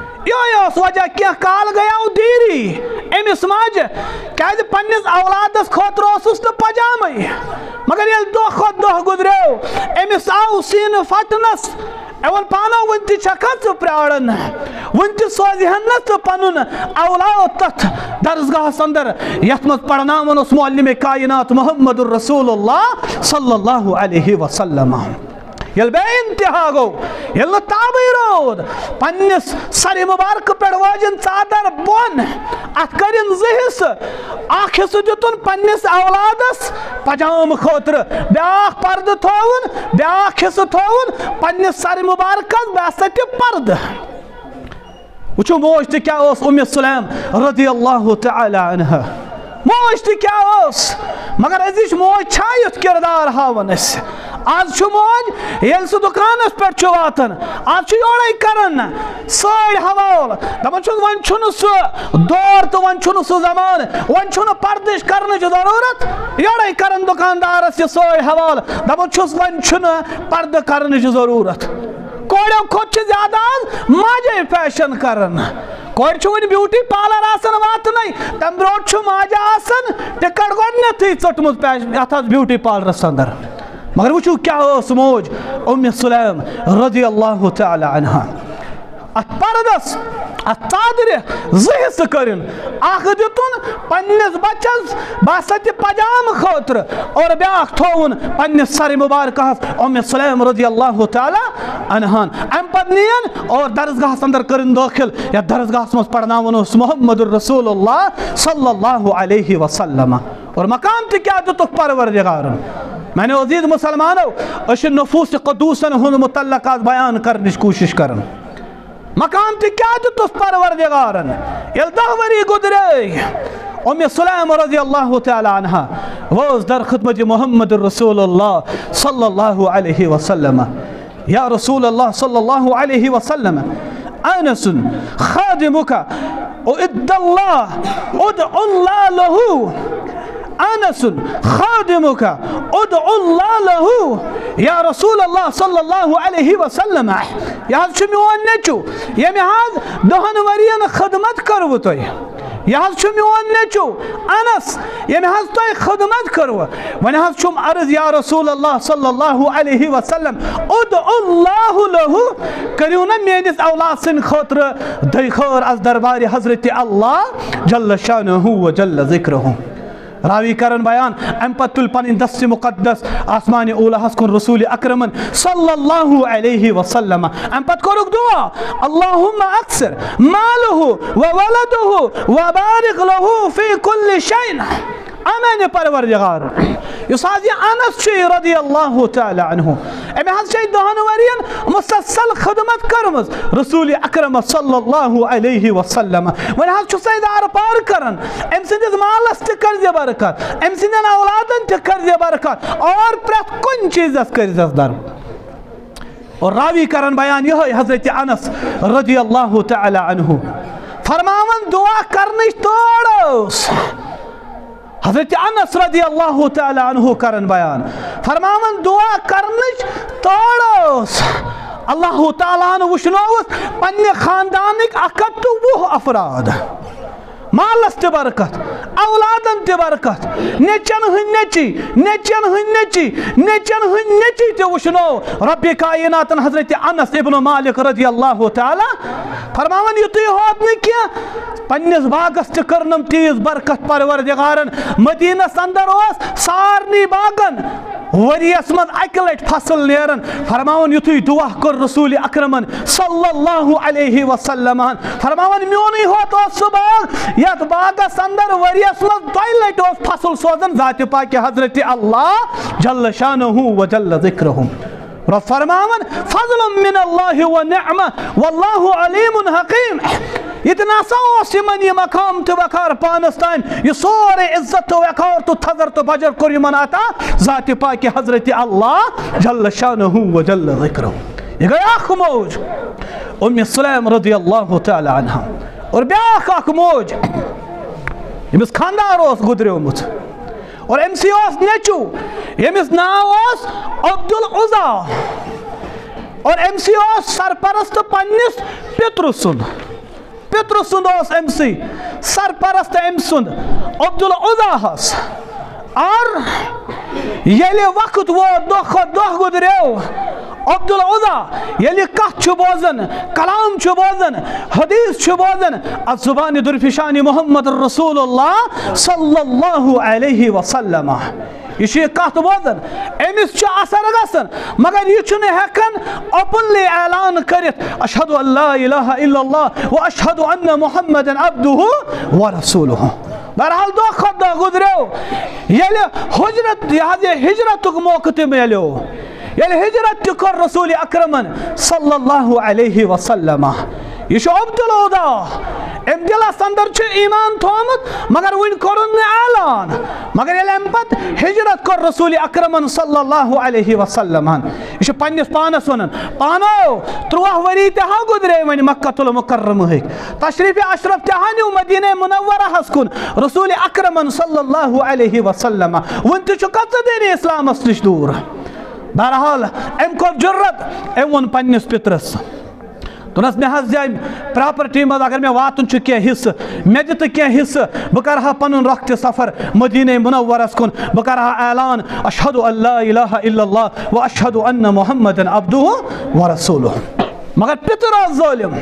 یہ وجہ کیا کال گیا دیری امس ماج کہ پنس اولادس خاطر اس نا پجامی مگر یل دہ کھت دہ گزریو امس آو سین پھٹنس اول پانو ون تہ چھ پرارن ون تہ سوزہن نا پنن اولاد تتھ درسگاہ اندر یت مز پڑھناون اس معلم کائنات محمد الرسول اللہ صلی اللہ علیہ وسلم یل بے انتہا گو یل تابی رود پنس سر مبارک پیڑ واجن چادر بون ات کرن زہس اخ حصہ دتن پنس اولادس پجام خاطر بیاکھ پرد تھاون بیاکھ حصہ تھاون پنس سر مبارکس بیست پرد وچو موج تہ کیا اس ام سلیم رضی اللہ تعالی عنہ موج تہ کیا اس مگر ازش موج چھا یت کردار ہاون اس آج چھ موج یل سہ دکانس پہ واتن آج یورے کرن ساڑ حوال دپان چھس ون چھن سہ دور تو ون چھن سہ زمان ون چھن پردش کرن ضرورت یورے کرن دکاندارس یہ ساڑ حوال دپان چھس ون چھن پرد کرن ضرورت کوڑیو کھت چھ زیادہ ماجے فیشن کرن کوڑ چھ ون بیوٹی پارلر آسن واتنائی تم بروٹ چھ ماجہ آسن ٹکٹ گۄڈنیتھٕے ژٔٹمٕژ اتھ بیوٹی پارلرس اندر مگر وچو کیا اس موج ام سلیم رضی اللہ تعالی عنہ ات پردس ات چادر زہس کرن اخ دتن پنس بچس باست پجام خاطر اور بیاکھ تھون پنس سر مبارکہ ام سلیم رضی اللہ تعالی عنہان ام پت نین اور درسگاہ اندر کرن داخل یا درسگاہ مز پڑھناون اس محمد الرسول اللہ صلی اللہ علیہ وسلم اور مقام تہ کیا دتک پروردگارن میں نے عزیز مسلمانو اش نفوس قدوسن ہن متعلقات بیان کرنچ کوشش کرن مقام تہ کیا دتس پروردگارن یل 10 وری گزرے ام سلیم رضی اللہ تعالی عنہ وز در خدمت محمد الرسول اللہ صلی اللہ علیہ وسلم یا رسول اللہ صلی اللہ علیہ وسلم انس خادمک ادع اللہ له انس خادمك ادعو الله له یا رسول اللہ صلی اللہ علیہ وسلم یہ چھ میون نیچو یمی حاض 10 ورین خدمت کرو تو یہ چھ میون نیچو انس یمی حاض تو خدمت کرو ون حاض چھم عرض یا رسول اللہ صلی اللہ علیہ وسلم ادعو اللہ له کریو نا میانس اولاد سن خاطر دیخور از دربار حضرت اللہ جل شانہ و جل ذکرہ راوی کرن بیان ام پت تل پن دست مقدس آسمان اولا کن رسول اکرم صلی اللہ علیہ وسلم ام پت کرک دعا اللہم اکثر مالہ وولدہ وبارک لہ فی کل شیء امان پروردگار یس حاض یہ انس چھ رضی اللہ تعالی عنہ امی حاض چھ 10 ورین مسلسل خدمت کرمز رسول اکرم صلی اللہ علیہ وسلم ون حاض چھ سیدار پار کرن ام سندس مالس تہ کر دی برکت ام سندن اولادن تہ کر دی برکت اور پرت کن چیزس کر دس در اور راوی کرن بیان یہ حضرت انس رضی اللہ تعالی عنہ فرماون دعا کرنچ توڑوس حضرت انس رضی اللہ تعالی عنہ کرن بیان فرماون دعا کرنچ توڑوس اللہ تعالیٰ نے وشنوس پنہ خاندانک 120 افراد مالس تہ برکت اولادن تہ برکت نیچن ہن نیچی نیچن ہن نیچی نیچن ہن نیچی تہ وشنو رب کائنات حضرت انس ابن مالک رضی اللہ تعالی فرماون یتی ہوت نہ کیا پنس باغس تہ کرنم تیز برکت پروردگارن مدینہ اندر اس سارنی باغن وریس من اکہ لٹ فصل نیرن فرماون یتھی دعا کر رسول اکرمن صلی اللہ علیہ وسلم فرماون میونی ہوت اس باغ یت باغس اندر وریس من 2 لٹ اس فصل سوزن ذات پاک حضرت اللہ جل شانہ و جل ذکرہ رب فرماون فضل من اللہ و نعمہ واللہ علیم حکیم اتنا سوس من یہ مقام تو وقار پانستان یہ سورے عزت تو وقار تو تھذر تو بجر کر من عطا ذات پاک حضرت اللہ جل شانہ و جل ذکرہ یہ گیا اخ موج ام سلیم رضی اللہ تعالی عنہ اور بیاکھ اخ موج یمس خاندار اوس گزریومت اور ام سی اوس نیچو یمس ناو اوس عبدالعزا اور ام سی اوس سرپرست پنس پتر سند اوس ام سی سرپرست ام سند عبدالعزا ہس اور یلی وقت وہ دہ گزریو عبدالعزا یلی کت چھ بوزن کلام چھ بوزن حدیث چھ بوزن از زبان درفشان محمد رسول اللہ صلی اللہ علیہ وسلم یہ کت بوزن امس چھ اثر گسن مگر یہ چھن ہیکن اوپنلی اعلان کرت اشہد ان لا الہ الا اللہ و اشہد ان محمد عبدہ و رسولہ بہرحال دہ گزریو یلی ہجرت موقع تہ ملیو یلی ہجرت تہ کر رسول اکرمن صلی اللہ علیہ وسلم یہ عبدالعزا ام دلس اندر چھ ایمان تھومت مگر ون کرن اعلان مگر یل ام پت ہجرت کر رسول اکرمن صلی اللہ علیہ وسلم یہ پنس پانس ونن پانو 3 وری تہ گزرے ون مکۃ المکرمہ تشریف اشرف تہ نیو مدینہ منورہ ہس کن رسول اکرمن صلی اللہ علیہ وسلم ون تہ کت دین اسلامس نش دور بہرحال ام کو جرت ام ون پنس پترس دونس مے حض جائے پراپرٹی مز اگر میں واتن چھ کی حصہ مے دت کی حصہ بہ کرہا پنن رخت سفر مدینہ منورس کن بہ کرہا اعلان اشہد ان لا الہ الا اللہ و اشہد ان محمد عبدہ و رسولہ مگر پتر ظالم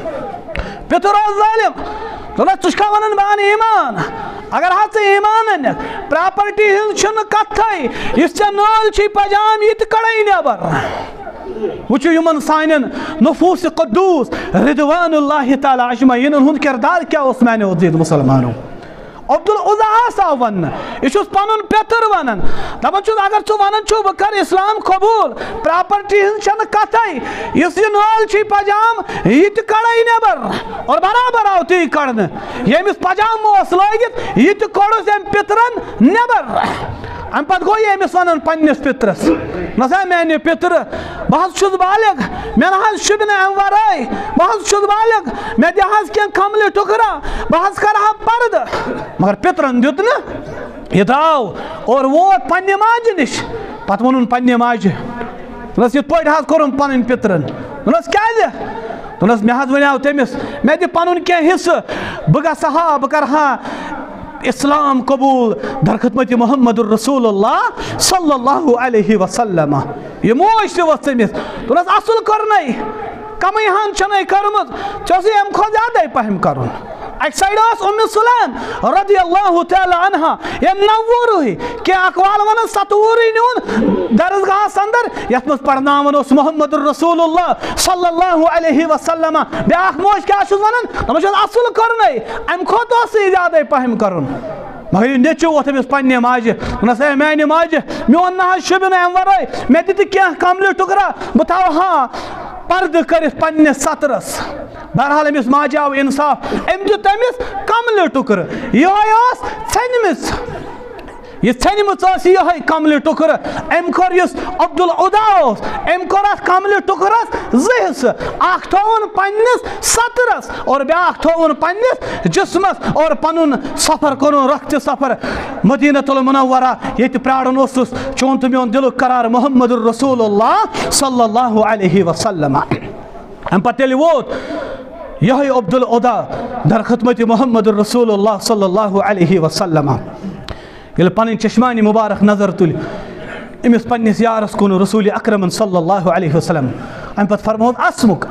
دونس ژٕ چھکھا ونان بہٕ انہٕ ایمان اگر ہا ژٕ ایمان انکھ پراپرٹی ہنز چھنہ کتھے یس ژےٚ نال چھی پجام یہ تہ کڑے نیبر وچو یمن سانن نفوس قدوس رضوان اللہ تعالی اجمعین ہند کردار کیا اس میں نے عزیز مسلمانوں عبدالعزیٰ آو ون یہ پن پیتر ونان دپان اگر ژٕ ونان چھُ بہٕ کر اسلام قبول پراپرٹی ہن چھنہ کتھے اس یہ نال چھ پجام یہ تہ کڑے نیبر اور برابر آو تی کڑن یمس پجام اوس لٲگِتھ یہ تہ کوڑس ام پترن نیبر ام پتہ گوٚو یمس ونان پننس پترس نسا میانہِ پتر بہٕ حظ چھُس بالغ مےٚ نہ حظ شوٗبہِ نہٕ امہِ ورٲے بہٕ حظ چھُس بالغ مےٚ دِ حظ کینٛہہ کملہِ ٹُکرا بہٕ حظ کرٕہا پردٕ مگر پترن دیُت نہٕ یہ درٛاو اور ووت پننہِ ماجہِ نِش پتہٕ ووٚنُن پننہِ ماجہِ دوٚپنس یِتھ پٲٹھۍ حظ کوٚرُم پنٕنۍ پترن دوٚپنس کیازِ دوٚپنس مےٚ حظ وَنیٛاو تٔمِس مےٚ دِ پنُن کینٛہہ حصہٕ بہٕ گژھٕ ہا بہٕ کرٕ ہا اسلام قبول در خدمت محمد الرسول اللہ صلی اللہ علیہ وسلم یہ موج تہ ؤژھ تٔمِس دوٚپنس اصل کوٚرنَے کمٕے ہن چھنَے کٔرمٕژ ژےٚ اوسُے امہِ کھۄتہٕ زیادَے پہم کرُن اکہِ سایڈٕ ٲس ام سلیم رضی اللہ تعالی عنہا یم 90 کینٛہہ اقوال ونان 27 نیون درسگاہس اندر یتھ منٛز پرناوان اوس محمد الرسول اللہ صلی اللہ علیہ وسلم بیاکھ موج کیاہ چھُس ونان دپان چھُس اصل کوٚرنَے امہِ کھۄتہٕ اوسُے زیادَے پہم کرُن مگر یہ نیچو ووت أمِس پننہِ ماجہِ دوٚپنس اے میانہِ ماجہِ میون نہ حظ شوٗبہِ نہٕ امہِ ورٲے مےٚ دِ تہِ کینٛہہ کملہِ ٹُکرا بہٕ تھاوٕ ہا پردٕ کٔرِتھ پننِس سترس بہرحال أمِس ماجہِ آو انصاف أمۍ دیُت أمِس کملہِ ٹُکرٕ یِہوٚے ٲس ژھیٚنمٕژ یہ ژھیٚنمٕژ ٲس یِہوٚے کملہِ ٹُکرٕ أمۍ کوٚر یُس عبدالعزیٰ اوس أمۍ کوٚر اتھ کملہِ ٹُکرس 2 حصہٕ اکھ تھووُن پننِس سترس اور بیاکھ تھووُن پننِس جسمس اور پنُن سفر کوٚرُن رۄختہِ سفر مدینۃ المنورہ ییٚتہِ پراران اوسُس چون تہٕ میون دلُک قرار محمد الرسول اللہ صلی اللہ علیہ وسلم امہِ پتہٕ ییٚلہِ ووت یِہوٚے عبدالعزیٰ در خدمت محمد الرسول اللہ صلی اللہ علیہ وسلم ییٚلہِ پنٕنۍ چشمانہِ مبارک نظر تُلہِ أمِس پننِس یارس کُن رسول اکرمن صلی اللہ علیہ وسلم امہِ پتہٕ فرمووُن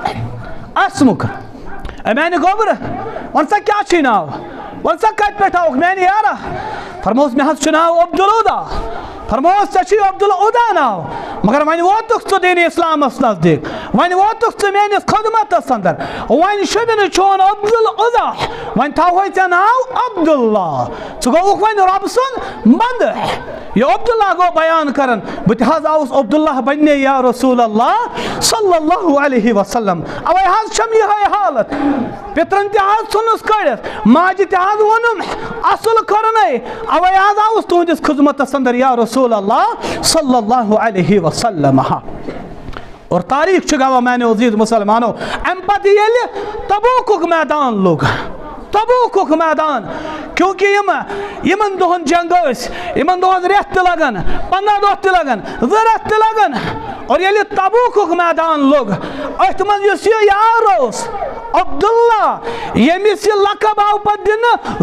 اسمُک اے میانہِ گوبرٕ وَن سا کیٛاہ چھُے ناو وَن سا کتہِ پٮ۪ٹھ آوُکھ میانہِ یارا فرمووُس مےٚ حظ چھُ ناو عبدالعزیٰ فرمووُس ژےٚ چھُے عبدالعزیٰ ناو مگر وۄنۍ ووتُکھ ژٕ دینِ اسلامس نزدیٖک وۄنۍ ووتُکھ ژٕ میٲنِس خدمتس اندر وۄنۍ شوٗبہِ نہٕ چون عبدالعزیٰ وۄنۍ تھاوہوے ژےٚ ناو عبداللہ ژٕ گوٚوُکھ وۄنۍ رۄبہٕ سُنٛد بندٕ یہ عبداللہ گو بیان کرن بہٕ تہِ حظ آوُس عبداللہ بننے یا رسول اللہ صلی اللہ علیہ وسلم اوے حظ چھم یِہوٚے حالت پترن تہِ حظ ژھُنُس کٔڑِتھ ماجہِ تہِ حظ ووٚنُم اصل کوٚرنَے اوے حظ آوُس تُہنٛدِس خدمتس اندر یا رسول اللہ صلی اللہ علیہ وسلم اور تاریخ چھُ گواہ میانیو عزیز مسلمانو امہِ پتہٕ ییٚلہِ تبوکُک میدان لوٚگ تبوکُک میدان کیونکہ یمن دۄہن جنگ ٲسۍ یمن دۄہن رٮ۪تھ تہِ لگان 15 دۄہ تہِ لگان 2 رٮ۪تھ تہِ لگان اور ییٚلہِ تبوکُک میدان لوٚگ أتھۍ منٛز یُس یہِ یار اوس عبداللہ ییٚمِس یہِ لقب آو پتہٕ دِنہٕ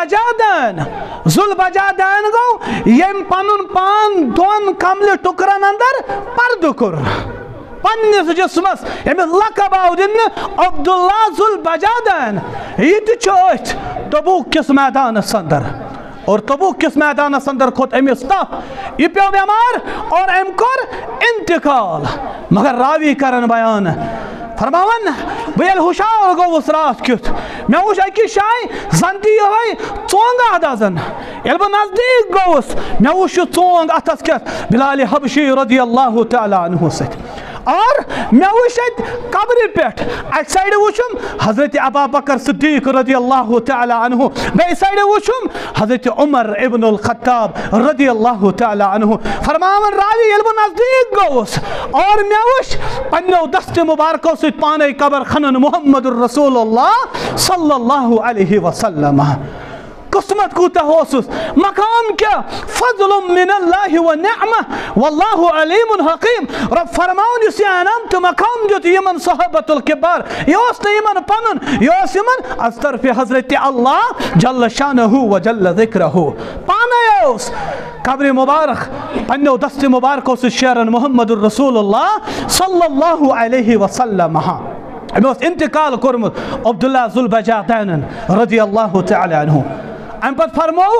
ذوالبجادین گوٚو ییٚمۍ پنُن پان 2 کملہِ ٹُکرن اندر پردٕ کوٚر پننِس جسمس ییٚمِس لقب آو دِنہٕ عبداللہ ذوالبجادین یہِ تہِ چھُ أتھۍ تبوک کِس میدانس اندر اور تبوک کِس میدانس اندر کھوٚت أمِس تپھ یہِ پیوٚو بٮ۪مار اور أمۍ کوٚر انتقال مگر راوی کرن بیان فرماون بہٕ ییٚلہِ ہُشار گوٚوُس راتھ کیُتھ مےٚ وُچھ أکِس جایہِ زن تہِ یِہوٚے ژونٛگہٕ دزان ییٚلہِ بہٕ نزدیٖک گوٚوُس مےٚ وُچھ یہِ ژونٛگ اتھس کٮ۪تھ بلالِ حبشی رضی اللہ تعالیٰ عنہ سۭتۍ اور مےٚ وُچھ اَتہِ قبرِ پٮ۪ٹھ اکہِ سایڈٕ وُچھُم حضرت ابا بکر صدیق رضی اللہ تعالیٰ عنہ بیٚیہِ سایڈٕ وُچھُم حضرت عمر ابن الخطاب رضی اللہ تعالیٰ عنہ فرماون راوی ییٚلہِ بہٕ نزدیٖک گوٚوُس اور مےٚ وُچھ پننیو دستہِ مبارکو سۭتۍ پانے قبر کھنن محمد الرسول اللہ صلی اللہ علیہ وسلم قسمت کوتاہ اوسُس مقام کیا فضل من اللہ و نعمہ واللہ علیم حکیم رب فرماون یُس یہِ انعام تہٕ مقام دیُت یِمن صحابت الکبار یہِ اوس نہٕ یِمن پنُن یہِ اوس یِمن از طرفِ حضرت اللہ جل شانہ و جل ذکرہ پانے اوس قبر مبارک پننیو دستہِ مبارکو سۭتۍ شیرن محمد الرسول اللہ صلی اللہ علیہ وسلم أمۍ اوس انتقال کوٚرمُت عبداللہ ذوالبجادین رضی اللہ تعالیٰ عنہ امہِ پتہٕ فرمووُکھ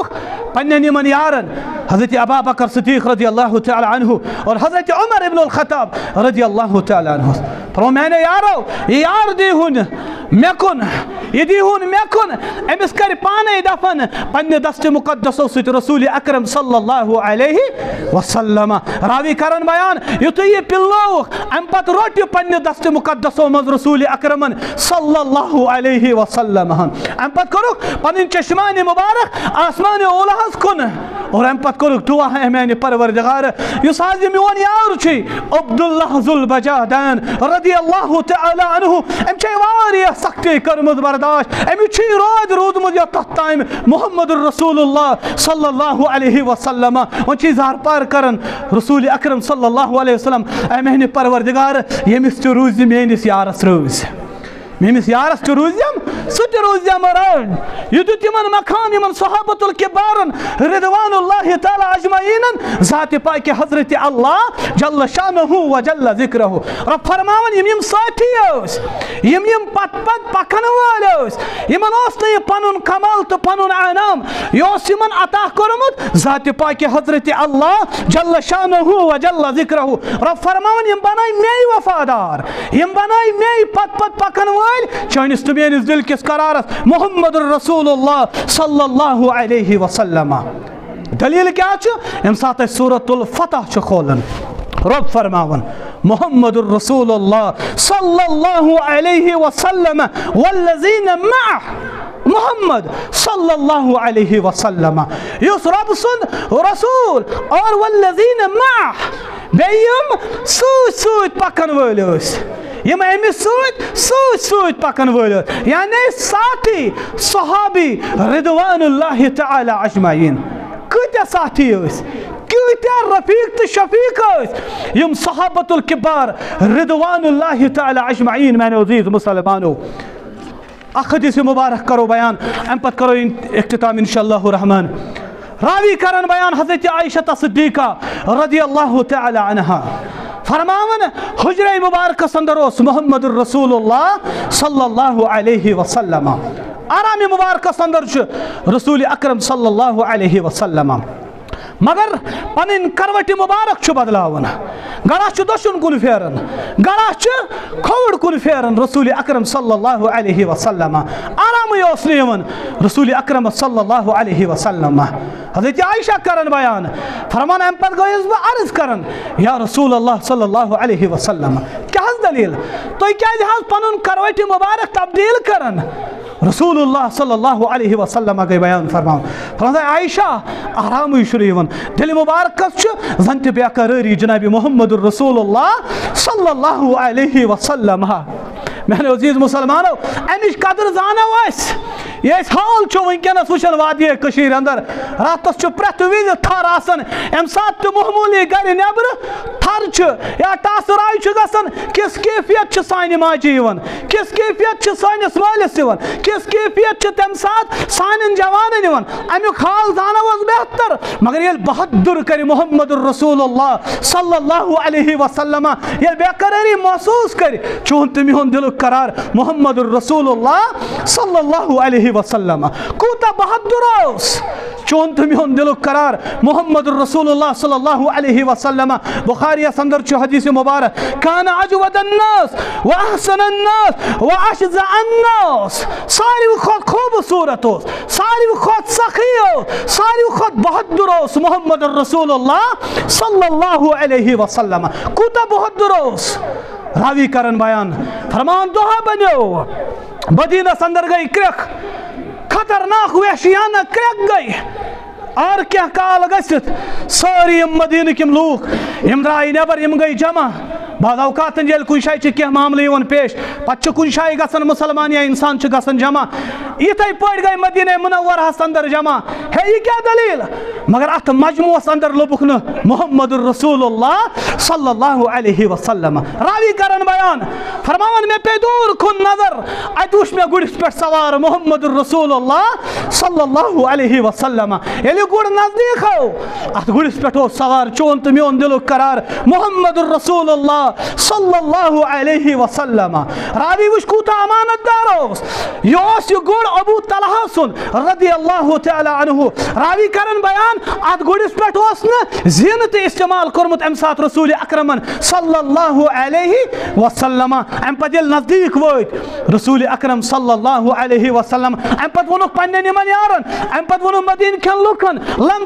پنن یمن یارن حضرت ابا بکر صدیق رضی اللہ تعالی عنہ اور حضرت عمر ابن الخطاب رضی اللہ تعالی عنہ فرمو میں نے یارو یہ یار دیہن مے کن یہ دیہن مے کن امس کر پانے دفن پنہ دست مقدسو ست رسول اکرم صلی اللہ علیہ وسلم راوی کرن بیان یتھ یہ پلو ام پت روٹ پنہ دست مقدسو مز رسول اکرمن صلی اللہ علیہ وسلم ام پت کرو پنن چشمان مبارک آسمان اولہس کن اور ام پت کرو دعا ہے میانہ پروردگار یس حاض میون یار چھ عبداللہ ذوالبجادین رضی اللہ تعالی عنہ ام چھ واریاہ سختی کرمز برداشت ام چھ رود رودمت یا تحت تائم محمد رسول اللہ صلی اللہ علیہ وسلم وہ چھ زار پار کرن رسول اکرم صلی اللہ علیہ وسلم اے میانہ پروردگار یمس چھ روز میانس یارس روز میمس یارس چھ روزیم سچ روزیم ران یہ تمن مقام یمن صحابۃ الکبارن رضوان اللہ تعالی اجمعین ذات پاک حضرت اللہ جل شانہ و جل ذکرہ رب فرماون یم ساتھی اس یم پت پت پکن والس یمن اس نہ پنن کمال تو پنن انعام یوس یمن عطا کرمت ذات پاک حضرت اللہ جل شانہ و جل ذکرہ رب فرماون یم بنائی می وفادار یم بنائی می پت پت پکن چانس تو میانس دل کس قرارس محمد رسول اللہ صلی اللہ علیہ وسلم دلیل کیا ام سات سورۃ الفتح کھولن رب فرماون محمد رسول اللہ صلی اللہ علیہ وسلم والذین معه محمد صلی اللہ علیہ وسلم یس رب سن رسول اور والذین معه بیم سوت پکن ولس یم امس سوت پکن ول یعنی ساتھی صحابی رضوان اللہ تعالی اجمعین کتیا ساتھی اس کتیا رفیق تو شفیق اس یم صحابۃ الکبار رضوان اللہ تعالی اجمعین میں نے عزیز مسلمانو حدیث مبارک کرو بیان ام پت کرو اختتام انشاءاللہ الرحمن راوی کرن بیان حضرت عائشہ صدیقہ رضی اللہ تعالی عنہا فرماون حجرہ مبارک سندروس محمد رسول اللہ صلی اللہ علیہ وسلم آرام مبارک سندر رسول اکرم صلی اللہ علیہ وسلم مگر پنن کروٹ مبارک چھ بدلاون گڑا چھ دشن کن پھیرن گڑا چھ کھوڑ کن پھیرن رسول اکرم صلی اللہ علیہ وسلم آرام یوس نیون رسول اکرم صلی اللہ علیہ وسلم حضرت عائشہ کرن بیان فرمان ام پر گویز با عرض کرن یا رسول اللہ صلی اللہ علیہ وسلم کیا حض دلیل تو کیا جہاز پنن کروٹ مبارک تبدیل کرن رسول اللہ صلی اللہ علیہ وسلم کے بیان فرمان عائشہ آرام شریون دل مبارک زنت بیقراری جناب محمد رسول اللہ صلی اللہ علیہ وسلم میں نے عزیز مسلمانو امش قدر زانو اس یہ حال چھو ونکینس وچن وادی کشیر اندر راتس چھو پرت وز تھر آسن ام سات تو محمولی گر نبر تھر چھ یا ٹاس رائی چھ گسن کس کیفیت چھ سانہ ماجہ یوان کس کیفیت چھ سانس مالس یوان کس کیفیت چھ تم سات سانن جوانن یوان امیک حال زانو اس بہتر مگر یل بہادر کر محمد رسول اللہ صلی اللہ علیہ وسلم یل بے قراری محسوس کر چون تمیہن دل قرار محمد رسول اللہ صلی اللہ علیہ وسلم کوتا بہادر اس چون تمیہن دل قرار محمد رسول اللہ صلی اللہ علیہ وسلم بخاری سندر چھ حدیث مبارک کان اجود الناس واحسن الناس واشزع الناس ساری خود خوبصورت ساری خود سخی ساری خود بہادر محمد رسول اللہ صلی اللہ علیہ وسلم کوتا بہادر راوی کرن بیان فرمان دعا بنیو مدینہ سندر گئی کرک خطرناک وحشیانہ کرک گئی اور کیا کال گست ساری مدینہ کم لوگ یم درائی نبر یم گئی جمع بعض اوقات یل کن جائے کیا معاملہ یوان پیش پتہ کن جائے گسن مسلمان یا انسان گسن جمع یتھے پٲٹھۍ گئی مدینہ منورہس اندر جمع ہے یہ کیا دلیل مگر ات مجموعس اندر لوبک نہ محمد رسول اللہ صلی اللہ علیہ وسلم راوی کرن بیان فرماون میں پہ دور کن نظر ات وچھ میں گڑس پہ سوار محمد رسول اللہ صلی اللہ علیہ وسلم ییٚلہِ گُر نزدیک ہو ات گڑس پہ سوار چون تو میون دلک قرار محمد رسول اللہ صلی اللہ علیہ وسلم راوی وچھ کوتا امانت دار یہ گڑ ابو طلحہ سن رضی اللہ تعالی عنہ راوی کرن بیان ات گڑس پہ زینت استعمال کورمت ام سات رسول اکرم صلی اللہ علیہ وسلم ام پتہ یل نزدیک وات رسول اکرم صلی اللہ علیہ وسلم ام پتہ ونک پنن یمن یارن ام پتہ ونک مدینہ کین لوکن لم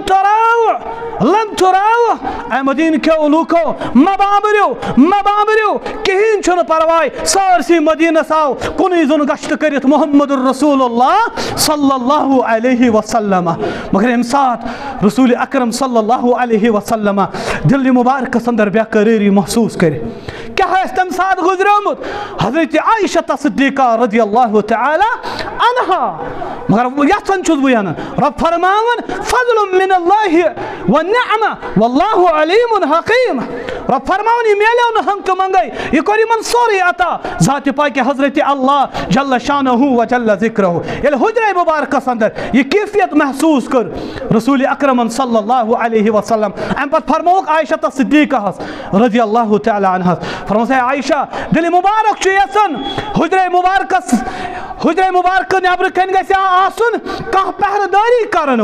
تراو اے مدینہ کے لوکو مبابریو کہین چھن پرواے سارسی مدینہ ساو کنی زن گشت کرت محمد رسول اللہ صلی اللہ علیہ وسلم مگر ام سات رسول اکرم صلی اللہ علیہ وسلم دل مبارک اندر بے قراری محسوس کر کیا ہے تم ساتھ گزرمت حضرت عائشہ صدیقہ رضی اللہ تعالی عنہا مگر یسن چھس بیان رب فرماون فضل من اللہ والنعمہ واللہ علیم حکیم رب فرماون یہ میلیو نہ ہنگ تو منگئی یہ کوئی من سوری عطا ذات پاک حضرت اللہ جل شانہ و جل ذکرہ یل حجرہ مبارکہ اندر یہ کیفیت محسوس کر رسول اکرم صلی اللہ علیہ وسلم ام پت فرموک عائشہ صدیقہ رضی اللہ تعالی عنہ فرموک عائشہ دل مبارک چھ یسن حجرہ مبارکہ نبر کن گژھِ آسن کانٛہہ پہرٕدٲری کرن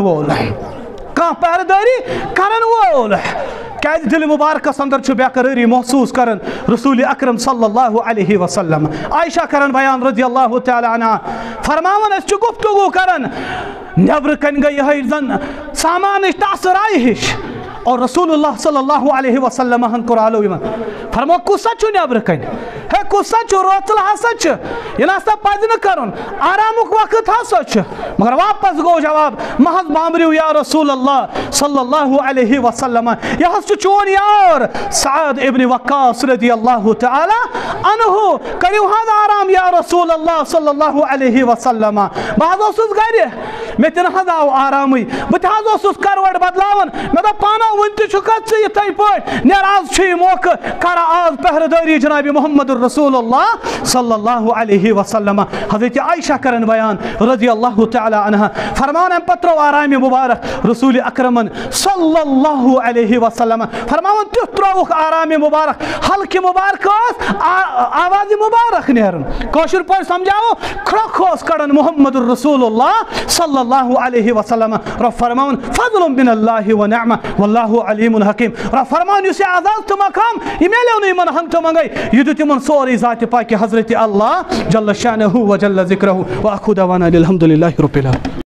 وول کیازِ دل مبارکس اندر چھ بے قراری محسوس کرن رسول اکرم صلی اللہ علیہ وسلم عائشہ کرن بیان رضی اللہ تعالی عنہ فرماون اس چھ گفتگو کرن نبر کن گئی یہ زن سامان تاثر آئی ہش اور رسول اللہ صلی اللہ علیہ وسلم ہن قرآلو یمن فرمو کسا چھو نبر کن ہے کسا چھو روچل ہسا چھ یہ ناستا پاید نہ کرن آرامک وقت ہسا چھ مگر واپس گو جواب محض بامریو یا رسول اللہ صلی اللہ علیہ وسلم یہ ہس چون یار سعد ابن وقاص رضی اللہ تعالی عنہ کریو ہاں آرام یا رسول اللہ صلی اللہ علیہ وسلم بعض اسوس گھر میں تن ہاں آو آرامی بت ہاں اسوس کروڑ بدلاون میں دا پانا ونت چکت سے یہ پہ نیراز چھ موقع کرا آز پہرداری جناب محمد رسول اللہ صلی اللہ علیہ وسلم حضرت عائشہ کرن بیان رضی اللہ تعالی عنہ فرمان ام پترو آرام مبارک رسول اکرم صلی اللہ علیہ وسلم فرمان تترو آرام مبارک حلق مبارک آواز مبارک نیرن کوشر پر سمجھاو کھرکھوس کڑن محمد رسول اللہ صلی اللہ علیہ وسلم رب فرمان فضل من اللہ و نعمہ واللہ علیم حکیم رب فرمان یسی عذاب تو مقام یہ میلیو نہیں من ہنگ تو منگئی یہ دو تمن سوری ذات پاک حضرت اللہ جل شانہ و جل ذکرہ و اخو دوانا الحمدللہ رب العالمین.